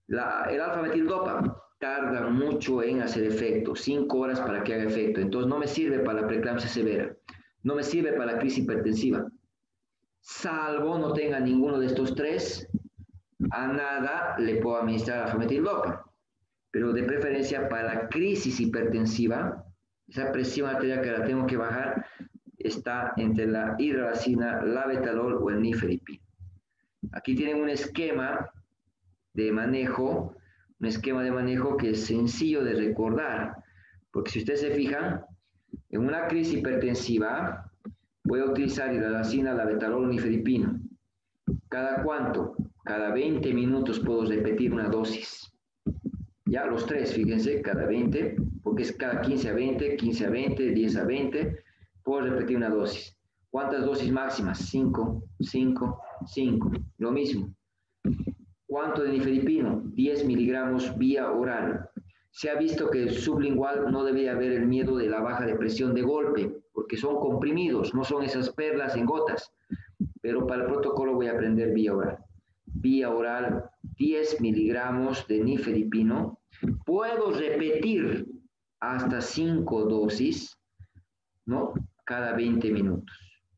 La, el alfa-metildopa tarda mucho en hacer efecto, cinco horas para que haga efecto. Entonces no me sirve para la preeclampsia severa, no me sirve para la crisis hipertensiva. Salvo no tenga ninguno de estos tres, a nada le puedo administrar alfa-metildopa. Pero de preferencia para la crisis hipertensiva, esa presión arterial que la tengo que bajar, está entre la hidralazina, la betalol o el nifedipino. Aquí tienen un esquema de manejo, un esquema de manejo que es sencillo de recordar, porque si ustedes se fijan, en una crisis hipertensiva voy a utilizar hidralazina, la betalol o nifedipino. ¿Cada cuánto? Cada veinte minutos puedo repetir una dosis. Ya los tres, fíjense, cada veinte, porque es cada quince a veinte, quince a veinte, diez a veinte, puedo repetir una dosis. ¿Cuántas dosis máximas? cinco, cinco, cinco, lo mismo. ¿Cuánto de nifedipino? diez miligramos vía oral. Se ha visto que el sublingual no debe haber el miedo de la baja de presión de golpe, porque son comprimidos, no son esas perlas en gotas. Pero para el protocolo voy a aprender vía oral. Vía oral, diez miligramos de nifedipino. Puedo repetir hasta cinco dosis, ¿no? Cada veinte minutos.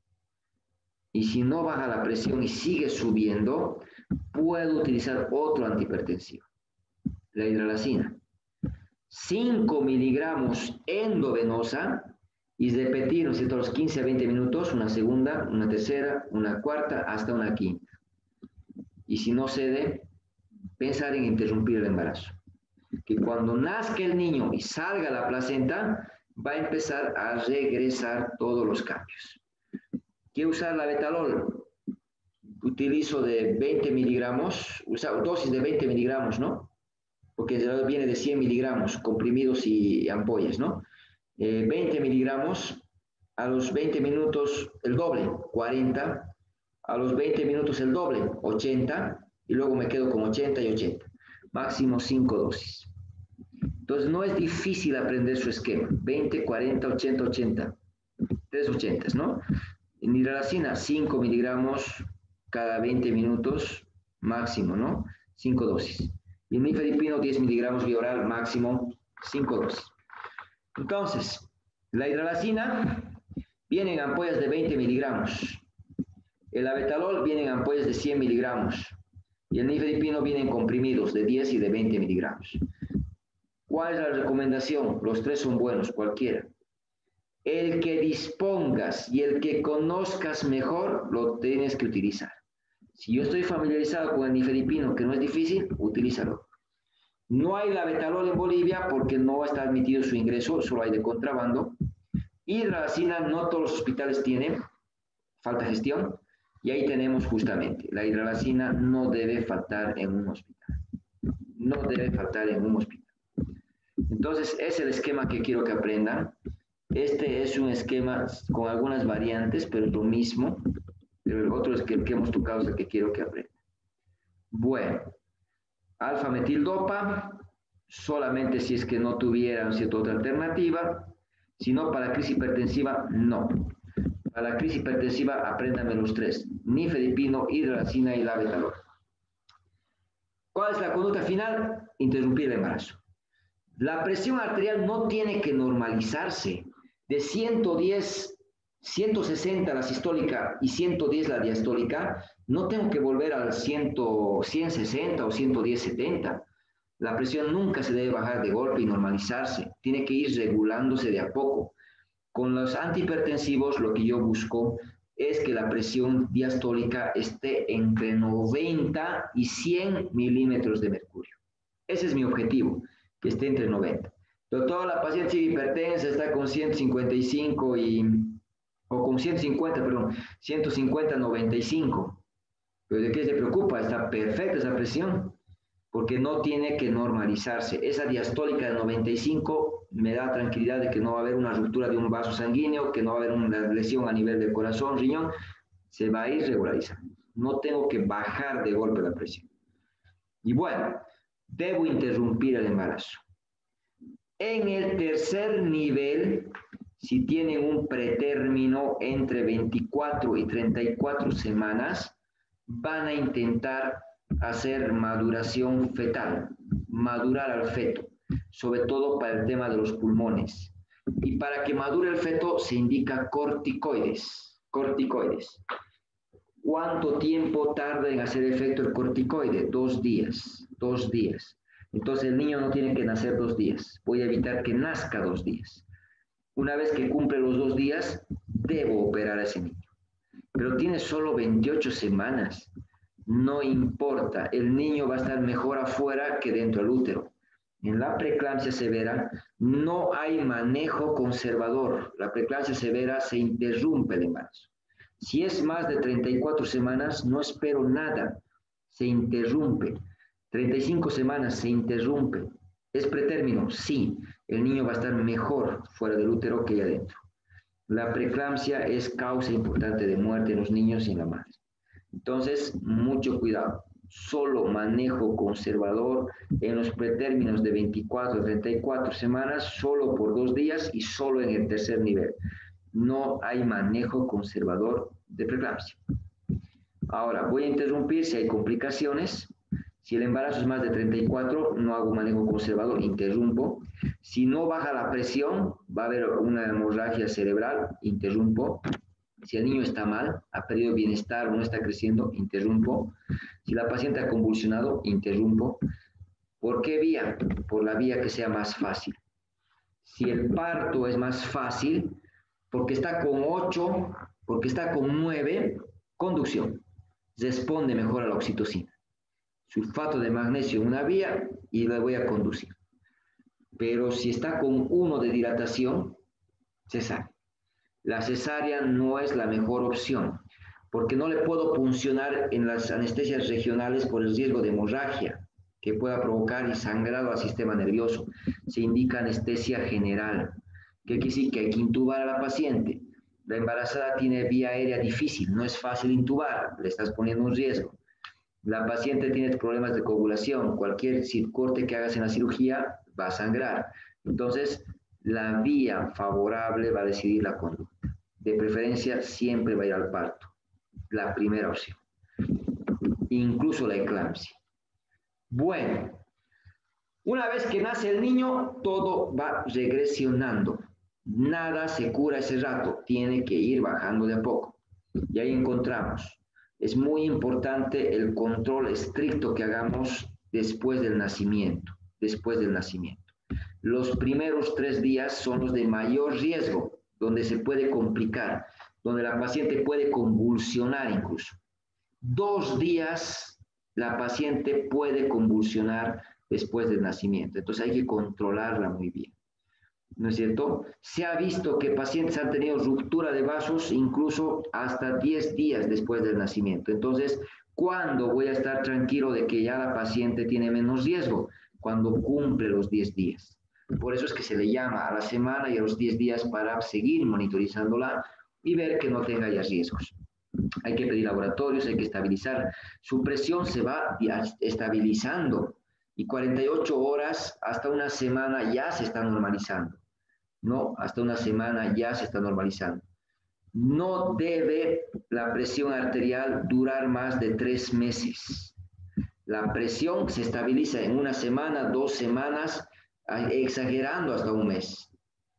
Y si no baja la presión y sigue subiendo, puedo utilizar otro antihipertensivo, la hidralazina. cinco miligramos endovenosa y repetir, ¿no es cierto?, los quince a veinte minutos, una segunda, una tercera, una cuarta, hasta una quinta. Y si no cede, pensar en interrumpir el embarazo. Que cuando nazca el niño y salga la placenta, va a empezar a regresar todos los cambios. Quiero usar la betalol. Utilizo de veinte miligramos, usa dosis de veinte miligramos, ¿no? Porque viene de cien miligramos, comprimidos y ampollas, ¿no? Eh, veinte miligramos, a los veinte minutos el doble, cuarenta, a los veinte minutos el doble, ochenta, y luego me quedo con ochenta y ochenta, máximo cinco dosis. Entonces no es difícil aprender su esquema, veinte, cuarenta, ochenta, ochenta, tres ochentas, ¿no? En hidralazina, cinco miligramos cada veinte minutos, máximo, ¿no? cinco dosis. Y en nifedipino, diez miligramos vía oral, máximo cinco dosis. Entonces, la hidralazina viene en ampollas de veinte miligramos. El abetalol viene en ampollas de cien miligramos. Y el nifedipino viene en comprimidos de diez y de veinte miligramos. ¿Cuál es la recomendación? Los tres son buenos, cualquiera. El que dispongas y el que conozcas mejor, lo tienes que utilizar. Si yo estoy familiarizado con el nifedipino, que no es difícil, utilízalo. No hay la betalol en Bolivia porque no está admitido su ingreso, solo hay de contrabando. Hidralazina no todos los hospitales tienen, falta gestión. Y ahí tenemos justamente, la hidralazina no debe faltar en un hospital. No debe faltar en un hospital. Entonces, ese es el esquema que quiero que aprendan. Este es un esquema con algunas variantes, pero es lo mismo. Pero el otro es que el que hemos tocado es el que quiero que aprendan. Bueno, alfa-metildopa, solamente si es que no tuvieran cierta otra alternativa. Si no, para crisis hipertensiva, no. Para la crisis hipertensiva, apréndanme los tres. Nifedipino, hidralazina y la betalol. ¿Cuál es la conducta final? Interrumpir el embarazo. La presión arterial no tiene que normalizarse. De ciento diez, ciento sesenta la sistólica y ciento diez la diastólica, no tengo que volver al cien, ciento sesenta o ciento diez, setenta. La presión nunca se debe bajar de golpe y normalizarse. Tiene que ir regulándose de a poco. Con los antihipertensivos, lo que yo busco es que la presión diastólica esté entre noventa y cien milímetros de mercurio. Ese es mi objetivo, que esté entre noventa. Doctor, la paciente sigue hipertensa, está con ciento cincuenta y cinco y, o con ciento cincuenta, perdón, ciento cincuenta, noventa y cinco. ¿Pero de qué se preocupa? Está perfecta esa presión, porque no tiene que normalizarse. Esa diastólica de noventa y cinco me da tranquilidad de que no va a haber una ruptura de un vaso sanguíneo, que no va a haber una lesión a nivel del corazón, riñón. Se va a ir regularizando. No tengo que bajar de golpe la presión. Y bueno, debo interrumpir el embarazo. En el tercer nivel, si tienen un pretérmino entre veinticuatro y treinta y cuatro semanas, van a intentar hacer maduración fetal, madurar al feto, sobre todo para el tema de los pulmones. Y para que madure el feto se indica corticoides, corticoides. ¿Cuánto tiempo tarda en hacer efecto el corticoide? Dos días, dos días. Entonces el niño no tiene que nacer dos días. Voy a evitar que nazca dos días. Una vez que cumple los dos días, debo operar a ese niño. Pero tiene solo veintiocho semanas. No importa, el niño va a estar mejor afuera que dentro del útero. En la preeclampsia severa no hay manejo conservador. La preeclampsia severa se interrumpe el embarazo. Si es más de treinta y cuatro semanas, no espero nada. Se interrumpe. treinta y cinco semanas se interrumpe. ¿Es pretérmino? Sí. El niño va a estar mejor fuera del útero que adentro. La preeclampsia es causa importante de muerte en los niños y en la madre. Entonces, mucho cuidado. Solo manejo conservador en los pretérminos de veinticuatro a treinta y cuatro semanas, solo por dos días y solo en el tercer nivel. No hay manejo conservador de preeclampsia. Ahora, voy a interrumpir si hay complicaciones. Si el embarazo es más de treinta y cuatro, no hago manejo conservador, interrumpo. Si no baja la presión, va a haber una hemorragia cerebral, interrumpo. Si el niño está mal, ha perdido bienestar o no está creciendo, interrumpo. Si la paciente ha convulsionado, interrumpo. ¿Por qué vía? Por la vía que sea más fácil. Si el parto es más fácil, porque está con ocho, porque está con nueve, conducción. Responde mejor a la oxitocina. Sulfato de magnesio en una vía y la voy a conducir. Pero si está con uno de dilatación, cesárea. La cesárea no es la mejor opción, porque no le puedo puncionar en las anestesias regionales por el riesgo de hemorragia que pueda provocar y sangrado al sistema nervioso. Se indica anestesia general. ¿Qué quiere decir? Que hay que intubar a la paciente. La embarazada tiene vía aérea difícil, no es fácil intubar, le estás poniendo un riesgo. La paciente tiene problemas de coagulación, cualquier corte que hagas en la cirugía va a sangrar. Entonces, la vía favorable va a decidir la conducta. De preferencia, siempre va a ir al parto. La primera opción. Incluso la eclampsia. Bueno, una vez que nace el niño, todo va regresionando. Nada se cura ese rato, tiene que ir bajando de a poco. Y ahí encontramos. Es muy importante el control estricto que hagamos después del nacimiento. Después del nacimiento. Los primeros tres días son los de mayor riesgo, donde se puede complicar, donde la paciente puede convulsionar incluso. Dos días la paciente puede convulsionar después del nacimiento, entonces hay que controlarla muy bien. ¿No es cierto? Se ha visto que pacientes han tenido ruptura de vasos incluso hasta diez días después del nacimiento. Entonces, ¿cuándo voy a estar tranquilo de que ya la paciente tiene menos riesgo? Cuando cumple los diez días. Por eso es que se le llama a la semana y a los diez días para seguir monitorizándola y ver que no tenga ya riesgos. Hay que pedir laboratorios, hay que estabilizar. Su presión se va estabilizando y cuarenta y ocho horas hasta una semana ya se está normalizando. No, hasta una semana ya se está normalizando. No debe la presión arterial durar más de tres meses. La presión se estabiliza en una semana, dos semanas, exagerando hasta un mes.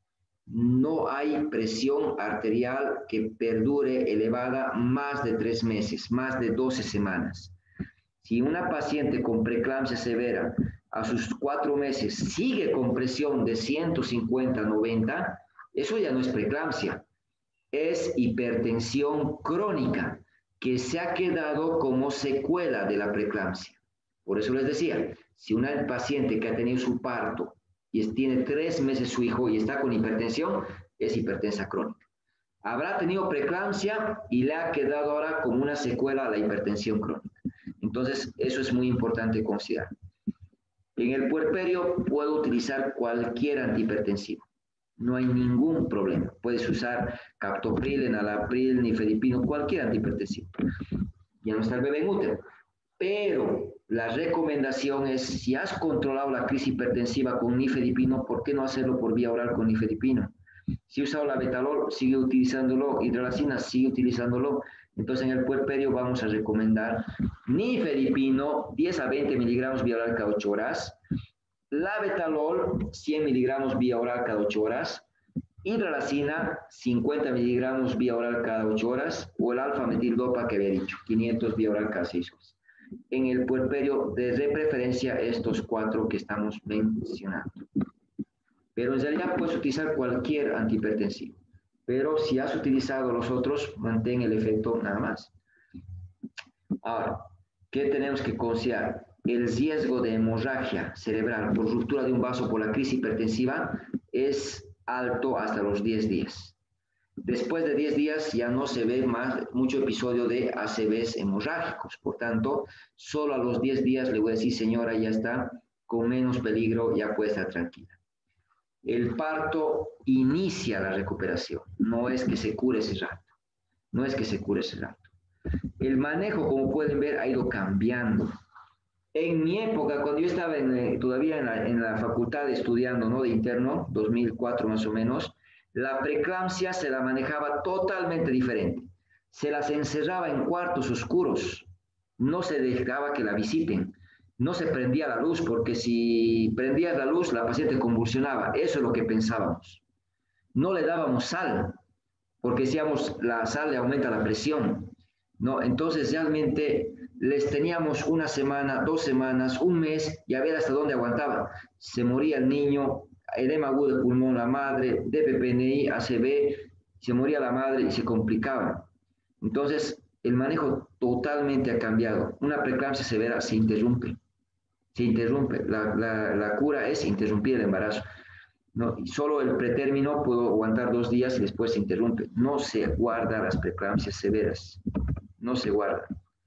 No hay presión arterial que perdure elevada más de tres meses, más de doce semanas. Si una paciente con preeclampsia severa a sus cuatro meses sigue con presión de ciento cincuenta a noventa, eso ya no es preeclampsia, es hipertensión crónica que se ha quedado como secuela de la preeclampsia. Por eso les decía, si una paciente que ha tenido su parto y tiene tres meses su hijo y está con hipertensión, es hipertensa crónica. Habrá tenido preeclampsia y le ha quedado ahora como una secuela a la hipertensión crónica. Entonces, eso es muy importante considerar. En el puerperio puedo utilizar cualquier antihipertensivo. No hay ningún problema. Puedes usar captopril, enalapril, nifedipino, cualquier antihipertensivo. Ya no está el bebé en útero. Pero la recomendación es, si has controlado la crisis hipertensiva con nifedipino, ¿por qué no hacerlo por vía oral con nifedipino? Si he usado la betalol, sigue utilizándolo. Hidralacina, sigue utilizándolo. Entonces en el puerperio vamos a recomendar nifedipino diez a veinte miligramos vía oral cada ocho horas, labetalol cien miligramos vía oral cada ocho horas, hidralacina cincuenta miligramos vía oral cada ocho horas o el alfa-metildopa que había dicho, quinientos vía oral cada seis horas. En el puerperio, de preferencia estos cuatro que estamos mencionando. Pero en realidad puedes utilizar cualquier antihipertensivo. Pero si has utilizado los otros, mantén el efecto nada más. Ahora, ¿qué tenemos que considerar? El riesgo de hemorragia cerebral por ruptura de un vaso por la crisis hipertensiva es alto hasta los diez días. Después de diez días ya no se ve más mucho episodio de A C Vs hemorrágicos. Por tanto, solo a los diez días le voy a decir, señora, ya está con menos peligro, ya puede estar tranquila. El parto inicia la recuperación, no es que se cure ese rato. No es que se cure ese rato. El manejo, como pueden ver, ha ido cambiando. En mi época, cuando yo estaba en, todavía en la, en la facultad estudiando, ¿no? De interno, dos mil cuatro más o menos, la preeclampsia se la manejaba totalmente diferente. Se las encerraba en cuartos oscuros, no se dejaba que la visiten, no se prendía la luz, porque si prendías la luz, la paciente convulsionaba. Eso es lo que pensábamos. No le dábamos sal, porque decíamos, la sal le aumenta la presión, ¿no? Entonces, realmente les teníamos una semana, dos semanas, un mes, y a ver hasta dónde aguantaba. Se moría el niño, edema agudo de pulmón la madre, D P P N I, A C V, se moría la madre y se complicaba. Entonces, el manejo totalmente ha cambiado. Una preeclampsia severa se interrumpe, se interrumpe. La, la, la cura es interrumpir el embarazo, ¿no? Y solo el pretérmino puedo aguantar dos días y después se interrumpe. No se guarda las preeclampsias severas, no se guarda.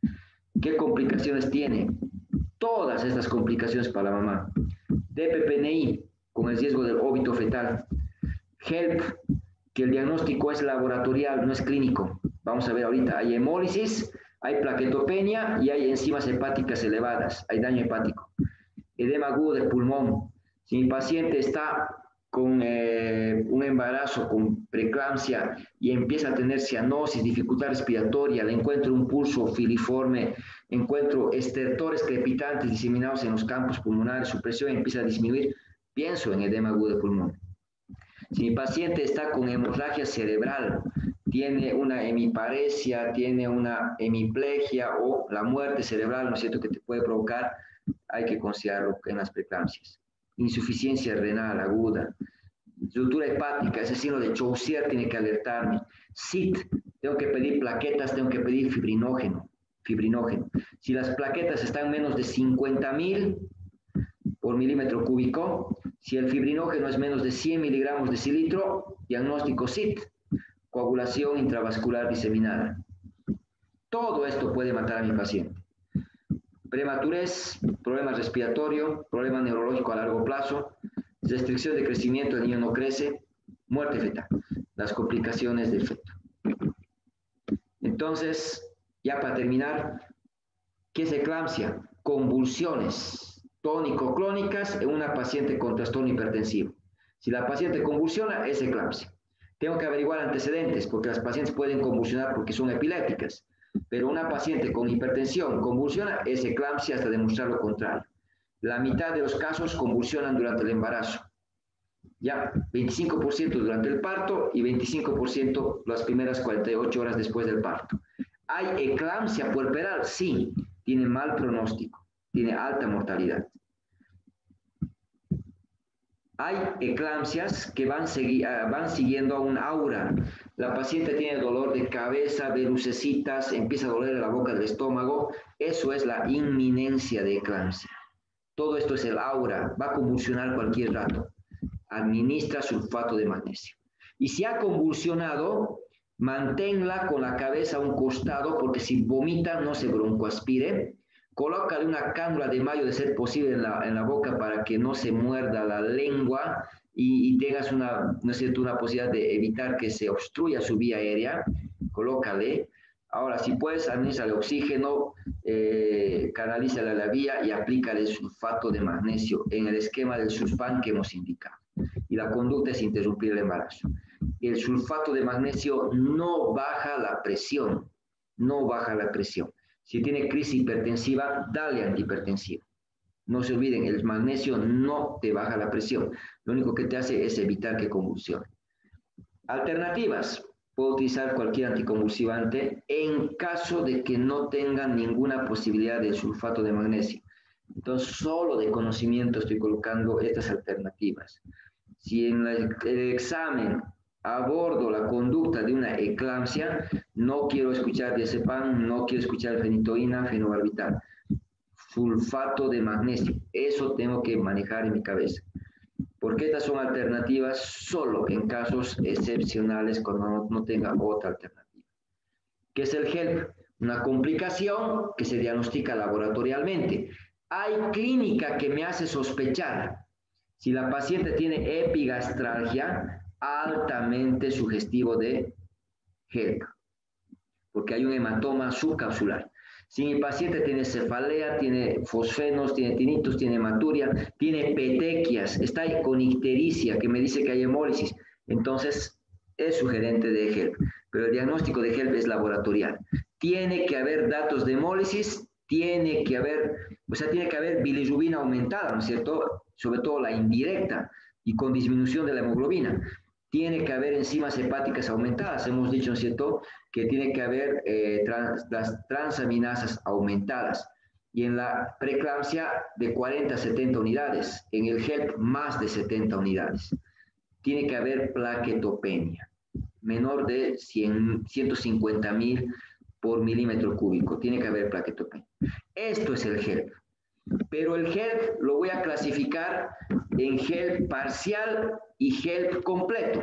¿Qué complicaciones tiene? Todas estas complicaciones para la mamá. D P P N I, con el riesgo del óbito fetal. H E L P, que el diagnóstico es laboratorial, no es clínico. Vamos a ver ahorita, hay hemólisis, hay plaquetopenia y hay enzimas hepáticas elevadas, hay daño hepático. Edema agudo del pulmón. Si mi paciente está con eh, un embarazo, con preeclampsia y empieza a tener cianosis, dificultad respiratoria, le encuentro un pulso filiforme, encuentro estertores crepitantes diseminados en los campos pulmonares, su presión empieza a disminuir, pienso en edema agudo de pulmón. Si mi paciente está con hemorragia cerebral, tiene una hemiparesia, tiene una hemiplegia o la muerte cerebral, ¿no es cierto?, que te puede provocar, hay que considerarlo en las preeclampsias. Insuficiencia renal aguda, ruptura hepática, ese signo de Chaucier tiene que alertarme. S I T, tengo que pedir plaquetas, tengo que pedir fibrinógeno, fibrinógeno. Si las plaquetas están menos de cincuenta mil por milímetro cúbico, si el fibrinógeno es menos de cien miligramos de cilitro, diagnóstico S I T, coagulación intravascular diseminada. Todo esto puede matar a mi paciente. Prematurez, problema respiratorio, problema neurológico a largo plazo, restricción de crecimiento, el niño no crece, muerte fetal, las complicaciones del feto. Entonces, ya para terminar, ¿qué es eclampsia? Convulsiones tónico-clónicas en una paciente con trastorno hipertensivo. Si la paciente convulsiona, es eclampsia. Tengo que averiguar antecedentes, porque las pacientes pueden convulsionar porque son epilépticas. Pero una paciente con hipertensión convulsiona, es eclampsia hasta demostrar lo contrario. La mitad de los casos convulsionan durante el embarazo. Ya, veinticinco por ciento durante el parto y veinticinco por ciento las primeras cuarenta y ocho horas después del parto. ¿Hay eclampsia puerperal? Sí, tiene mal pronóstico, tiene alta mortalidad. Hay eclampsias que van, van siguiendo a un aura. La paciente tiene dolor de cabeza, ve lucecitas, empieza a doler la boca del estómago. Eso es la inminencia de eclampsia. Todo esto es el aura, va a convulsionar cualquier rato. Administra sulfato de magnesio. Y si ha convulsionado, manténla con la cabeza a un costado, porque si vomita no se broncoaspire. Colócale una cánula de mayo de ser posible en la, en la boca para que no se muerda la lengua y, y tengas una, ¿no es cierto?, una posibilidad de evitar que se obstruya su vía aérea. Colócale. Ahora, si puedes, administrale oxígeno, eh, canalízale a la vía y aplícale sulfato de magnesio en el esquema del Suspan que hemos indicado. Y la conducta es interrumpir el embarazo. El sulfato de magnesio no baja la presión, no baja la presión. Si tiene crisis hipertensiva, dale antihipertensivo. No se olviden, el magnesio no te baja la presión. Lo único que te hace es evitar que convulsione. Alternativas. Puedo utilizar cualquier anticonvulsivante en caso de que no tengan ninguna posibilidad de sulfato de magnesio. Entonces, solo de conocimiento estoy colocando estas alternativas. Si en el, el examen abordo la conducta de una eclampsia, no quiero escuchar diazepam, no quiero escuchar fenitoína, fenobarbital. Sulfato de magnesio, eso tengo que manejar en mi cabeza. Porque estas son alternativas solo en casos excepcionales cuando no, no tenga otra alternativa. ¿Qué es el H E L P? Una complicación que se diagnostica laboratorialmente. Hay clínica que me hace sospechar si la paciente tiene epigastralgia altamente sugestivo de H E L P, porque hay un hematoma subcapsular. Si mi paciente tiene cefalea, tiene fosfenos, tiene tinitus, tiene hematuria, tiene petequias, está con ictericia, que me dice que hay hemólisis, entonces es sugerente de H E L P. Pero el diagnóstico de H E L P es laboratorial. Tiene que haber datos de hemólisis, tiene que haber, o sea, tiene que haber bilirrubina aumentada, ¿no es cierto? Sobre todo la indirecta y con disminución de la hemoglobina. Tiene que haber enzimas hepáticas aumentadas. Hemos dicho, ¿no es cierto?, que tiene que haber eh, trans, las transaminasas aumentadas. Y en la preeclampsia de cuarenta a setenta unidades. En el H E L P más de setenta unidades. Tiene que haber plaquetopenia. Menor de cien, ciento cincuenta mil por milímetro cúbico. Tiene que haber plaquetopenia. Esto es el H E L P. Pero el H E L P lo voy a clasificar en H E L P parcial y H E L P completo.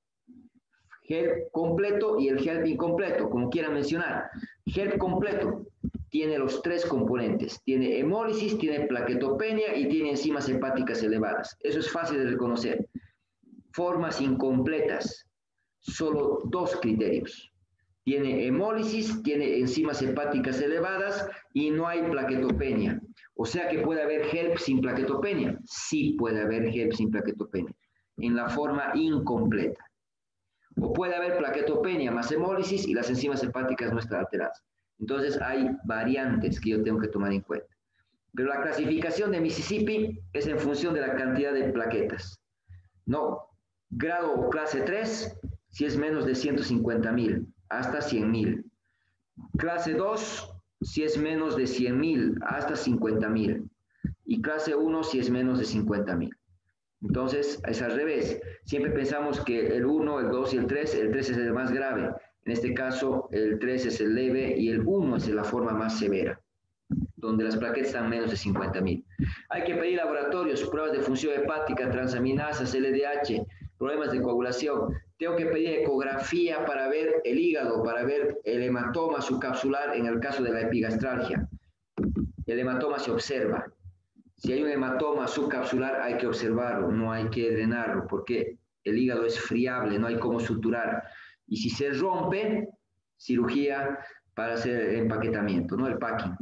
H E L P completo y el H E L P incompleto, como quieran mencionar. H E L P completo tiene los tres componentes. Tiene hemólisis, tiene plaquetopenia y tiene enzimas hepáticas elevadas. Eso es fácil de reconocer. Formas incompletas, solo dos criterios. Tiene hemólisis, tiene enzimas hepáticas elevadas y no hay plaquetopenia. O sea que puede haber H E L P sin plaquetopenia. Sí puede haber H E L P sin plaquetopenia, en la forma incompleta. O puede haber plaquetopenia más hemólisis y las enzimas hepáticas no están alteradas. Entonces hay variantes que yo tengo que tomar en cuenta. Pero la clasificación de Mississippi es en función de la cantidad de plaquetas. No, grado o clase tres, si es menos de ciento cincuenta mil, hasta cien mil. Clase dos, si es menos de cien mil, hasta cincuenta mil. Y clase uno, si es menos de cincuenta mil. Entonces, es al revés. Siempre pensamos que el uno, el dos y el tres, el tres es el más grave. En este caso, el tres es el leve y el uno es la forma más severa, donde las plaquetas están menos de cincuenta mil. Hay que pedir laboratorios, pruebas de función hepática, transaminasas, L D H, problemas de coagulación. Tengo que pedir ecografía para ver el hígado, para ver el hematoma subcapsular en el caso de la epigastralgia. El hematoma se observa. Si hay un hematoma subcapsular hay que observarlo, no hay que drenarlo, porque el hígado es friable, no hay cómo suturar. Y si se rompe, cirugía para hacer el empaquetamiento, ¿no? El packing.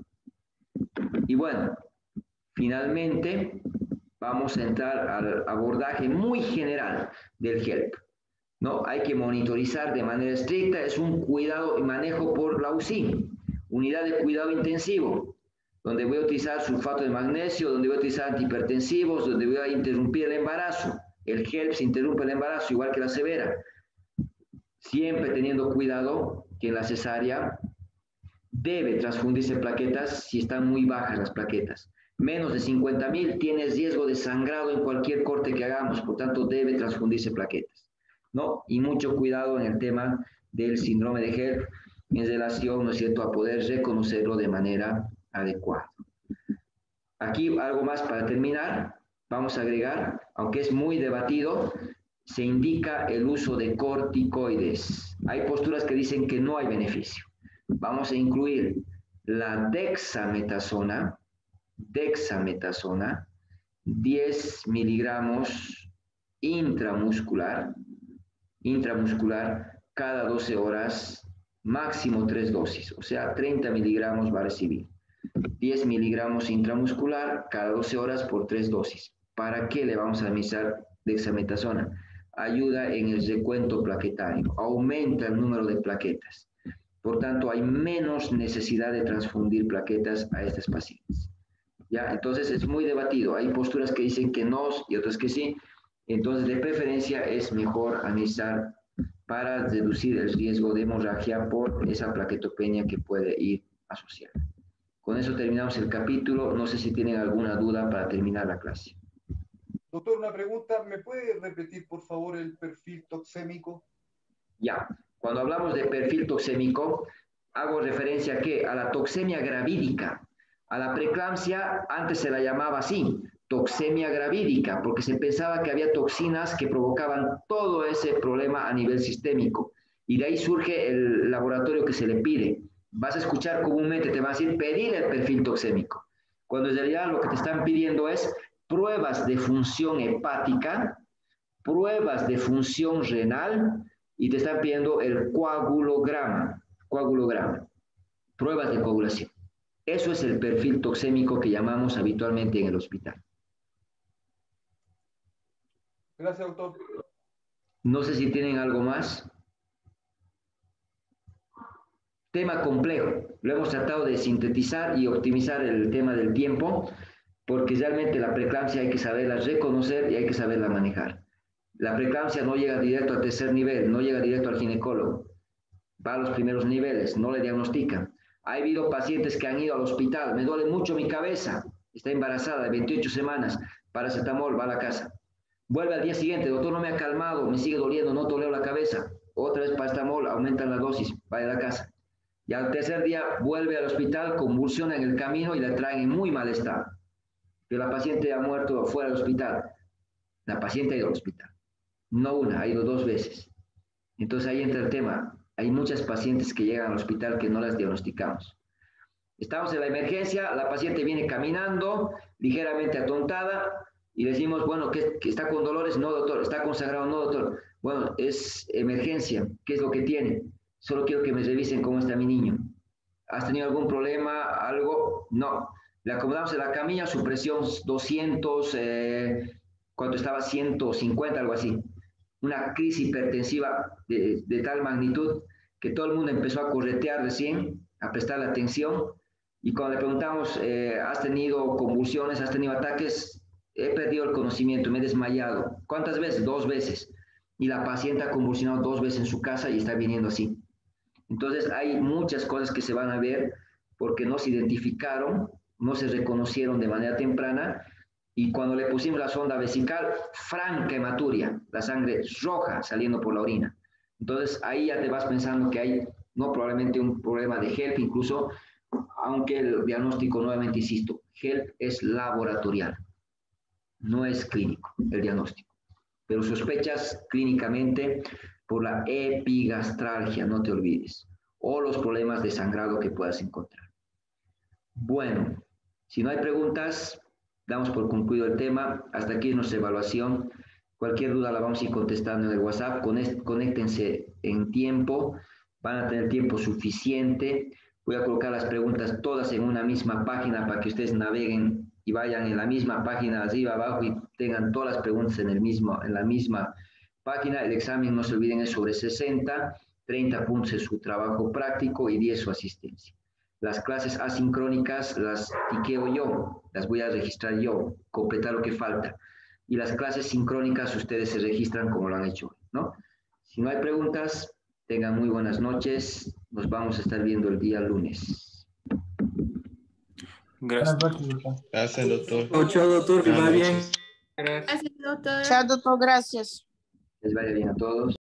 Y bueno, finalmente vamos a entrar al abordaje muy general del H E L P, ¿no? Hay que monitorizar de manera estricta, es un cuidado y manejo por la U C I, unidad de cuidado intensivo, donde voy a utilizar sulfato de magnesio, donde voy a utilizar antihipertensivos, donde voy a interrumpir el embarazo. El H E L P se interrumpe el embarazo, igual que la severa. Siempre teniendo cuidado que en la cesárea debe transfundirse plaquetas si están muy bajas las plaquetas. Menos de cincuenta mil tienes riesgo de sangrado en cualquier corte que hagamos, por tanto debe transfundirse plaquetas, ¿no? Y mucho cuidado en el tema del síndrome de H E L P en relación, ¿no es cierto?, a poder reconocerlo de manera adecuada. Aquí algo más para terminar, vamos a agregar, aunque es muy debatido, se indica el uso de corticoides. Hay posturas que dicen que no hay beneficio. Vamos a incluir la dexametasona, dexametasona, diez miligramos intramuscular, intramuscular cada doce horas, máximo tres dosis, o sea, treinta miligramos va a recibir. diez miligramos intramuscular cada doce horas por tres dosis. ¿Para qué le vamos a administrar dexametasona? Ayuda en el recuento plaquetario, aumenta el número de plaquetas. Por tanto, hay menos necesidad de transfundir plaquetas a estas pacientes. ¿Ya? Entonces, es muy debatido. Hay posturas que dicen que no y otras que sí. Entonces, de preferencia, es mejor analizar para reducir el riesgo de hemorragia por esa plaquetopenia que puede ir asociada. Con eso terminamos el capítulo. No sé si tienen alguna duda para terminar la clase. Doctor, una pregunta. ¿Me puede repetir, por favor, el perfil toxémico? Ya. Cuando hablamos de perfil toxémico, hago referencia ¿a qué? A la toxemia gravídica. A la preeclampsia, antes se la llamaba así, toxemia gravídica, porque se pensaba que había toxinas que provocaban todo ese problema a nivel sistémico. Y de ahí surge el laboratorio que se le pide. Vas a escuchar comúnmente, te van a decir, pedir el perfil toxémico. Cuando en realidad lo que te están pidiendo es pruebas de función hepática, pruebas de función renal, y te están pidiendo el coagulograma, coagulograma, pruebas de coagulación. Eso es el perfil toxémico que llamamos habitualmente en el hospital. Gracias, doctor. No sé si tienen algo más. Tema complejo. Lo hemos tratado de sintetizar y optimizar el tema del tiempo, porque realmente la preeclampsia hay que saberla reconocer y hay que saberla manejar. La preeclampsia no llega directo al tercer nivel, no llega directo al ginecólogo. Va a los primeros niveles, no le diagnostican. Ha habido pacientes que han ido al hospital, me duele mucho mi cabeza, está embarazada de veintiocho semanas, paracetamol, va a la casa. Vuelve al día siguiente, doctor, no me ha calmado, me sigue doliendo, no toleo la cabeza. Otra vez paracetamol, aumentan la dosis, va a la casa. Y al tercer día vuelve al hospital, convulsiona en el camino y la traen en muy mal estado. Que la paciente ha muerto fuera del hospital. La paciente ha ido al hospital. No una, ha ido dos veces. Entonces ahí entra el tema. Hay muchas pacientes que llegan al hospital que no las diagnosticamos. Estamos en la emergencia, la paciente viene caminando, ligeramente atontada, y decimos, bueno, ¿que, que está con dolores? No, doctor. ¿Está consagrado? No, doctor. Bueno, es emergencia. ¿Qué es lo que tiene? Solo quiero que me revisen cómo está mi niño. ¿Has tenido algún problema? ¿Algo? No. Le acomodamos en la camilla, su presión doscientos, eh, cuando estaba ciento cincuenta, algo así. Una crisis hipertensiva de, de tal magnitud que todo el mundo empezó a corretear recién, a prestarle atención, y cuando le preguntamos, eh, ¿has tenido convulsiones, has tenido ataques? He perdido el conocimiento, me he desmayado. ¿Cuántas veces? Dos veces. Y la paciente ha convulsionado dos veces en su casa y está viniendo así. Entonces hay muchas cosas que se van a ver porque no se identificaron, no se reconocieron de manera temprana, y cuando le pusimos la sonda vesical, franca hematuria, la sangre roja saliendo por la orina. Entonces ahí ya te vas pensando que hay no probablemente un problema de H E L P incluso, aunque el diagnóstico, nuevamente insisto, H E L P es laboratorial, no es clínico el diagnóstico, pero sospechas clínicamente por la epigastralgia, no te olvides, o los problemas de sangrado que puedas encontrar. Bueno, si no hay preguntas, damos por concluido el tema. Hasta aquí nuestra evaluación. Cualquier duda la vamos a ir contestando en el WhatsApp. Conéctense en tiempo, van a tener tiempo suficiente. Voy a colocar las preguntas todas en una misma página para que ustedes naveguen y vayan en la misma página, arriba, abajo, y tengan todas las preguntas en, el mismo, en la misma página. El examen, no se olviden, es sobre sesenta, treinta puntos es su trabajo práctico y diez su asistencia. Las clases asincrónicas las tiqueo yo, las voy a registrar yo, completar lo que falta. Y las clases sincrónicas ustedes se registran como lo han hecho hoy, ¿no? Si no hay preguntas, tengan muy buenas noches. Nos vamos a estar viendo el día lunes. Gracias. Gracias, doctor. Chao, doctor, que va bien. Gracias, doctor. Chao, doctor, gracias. Les vaya bien a todos.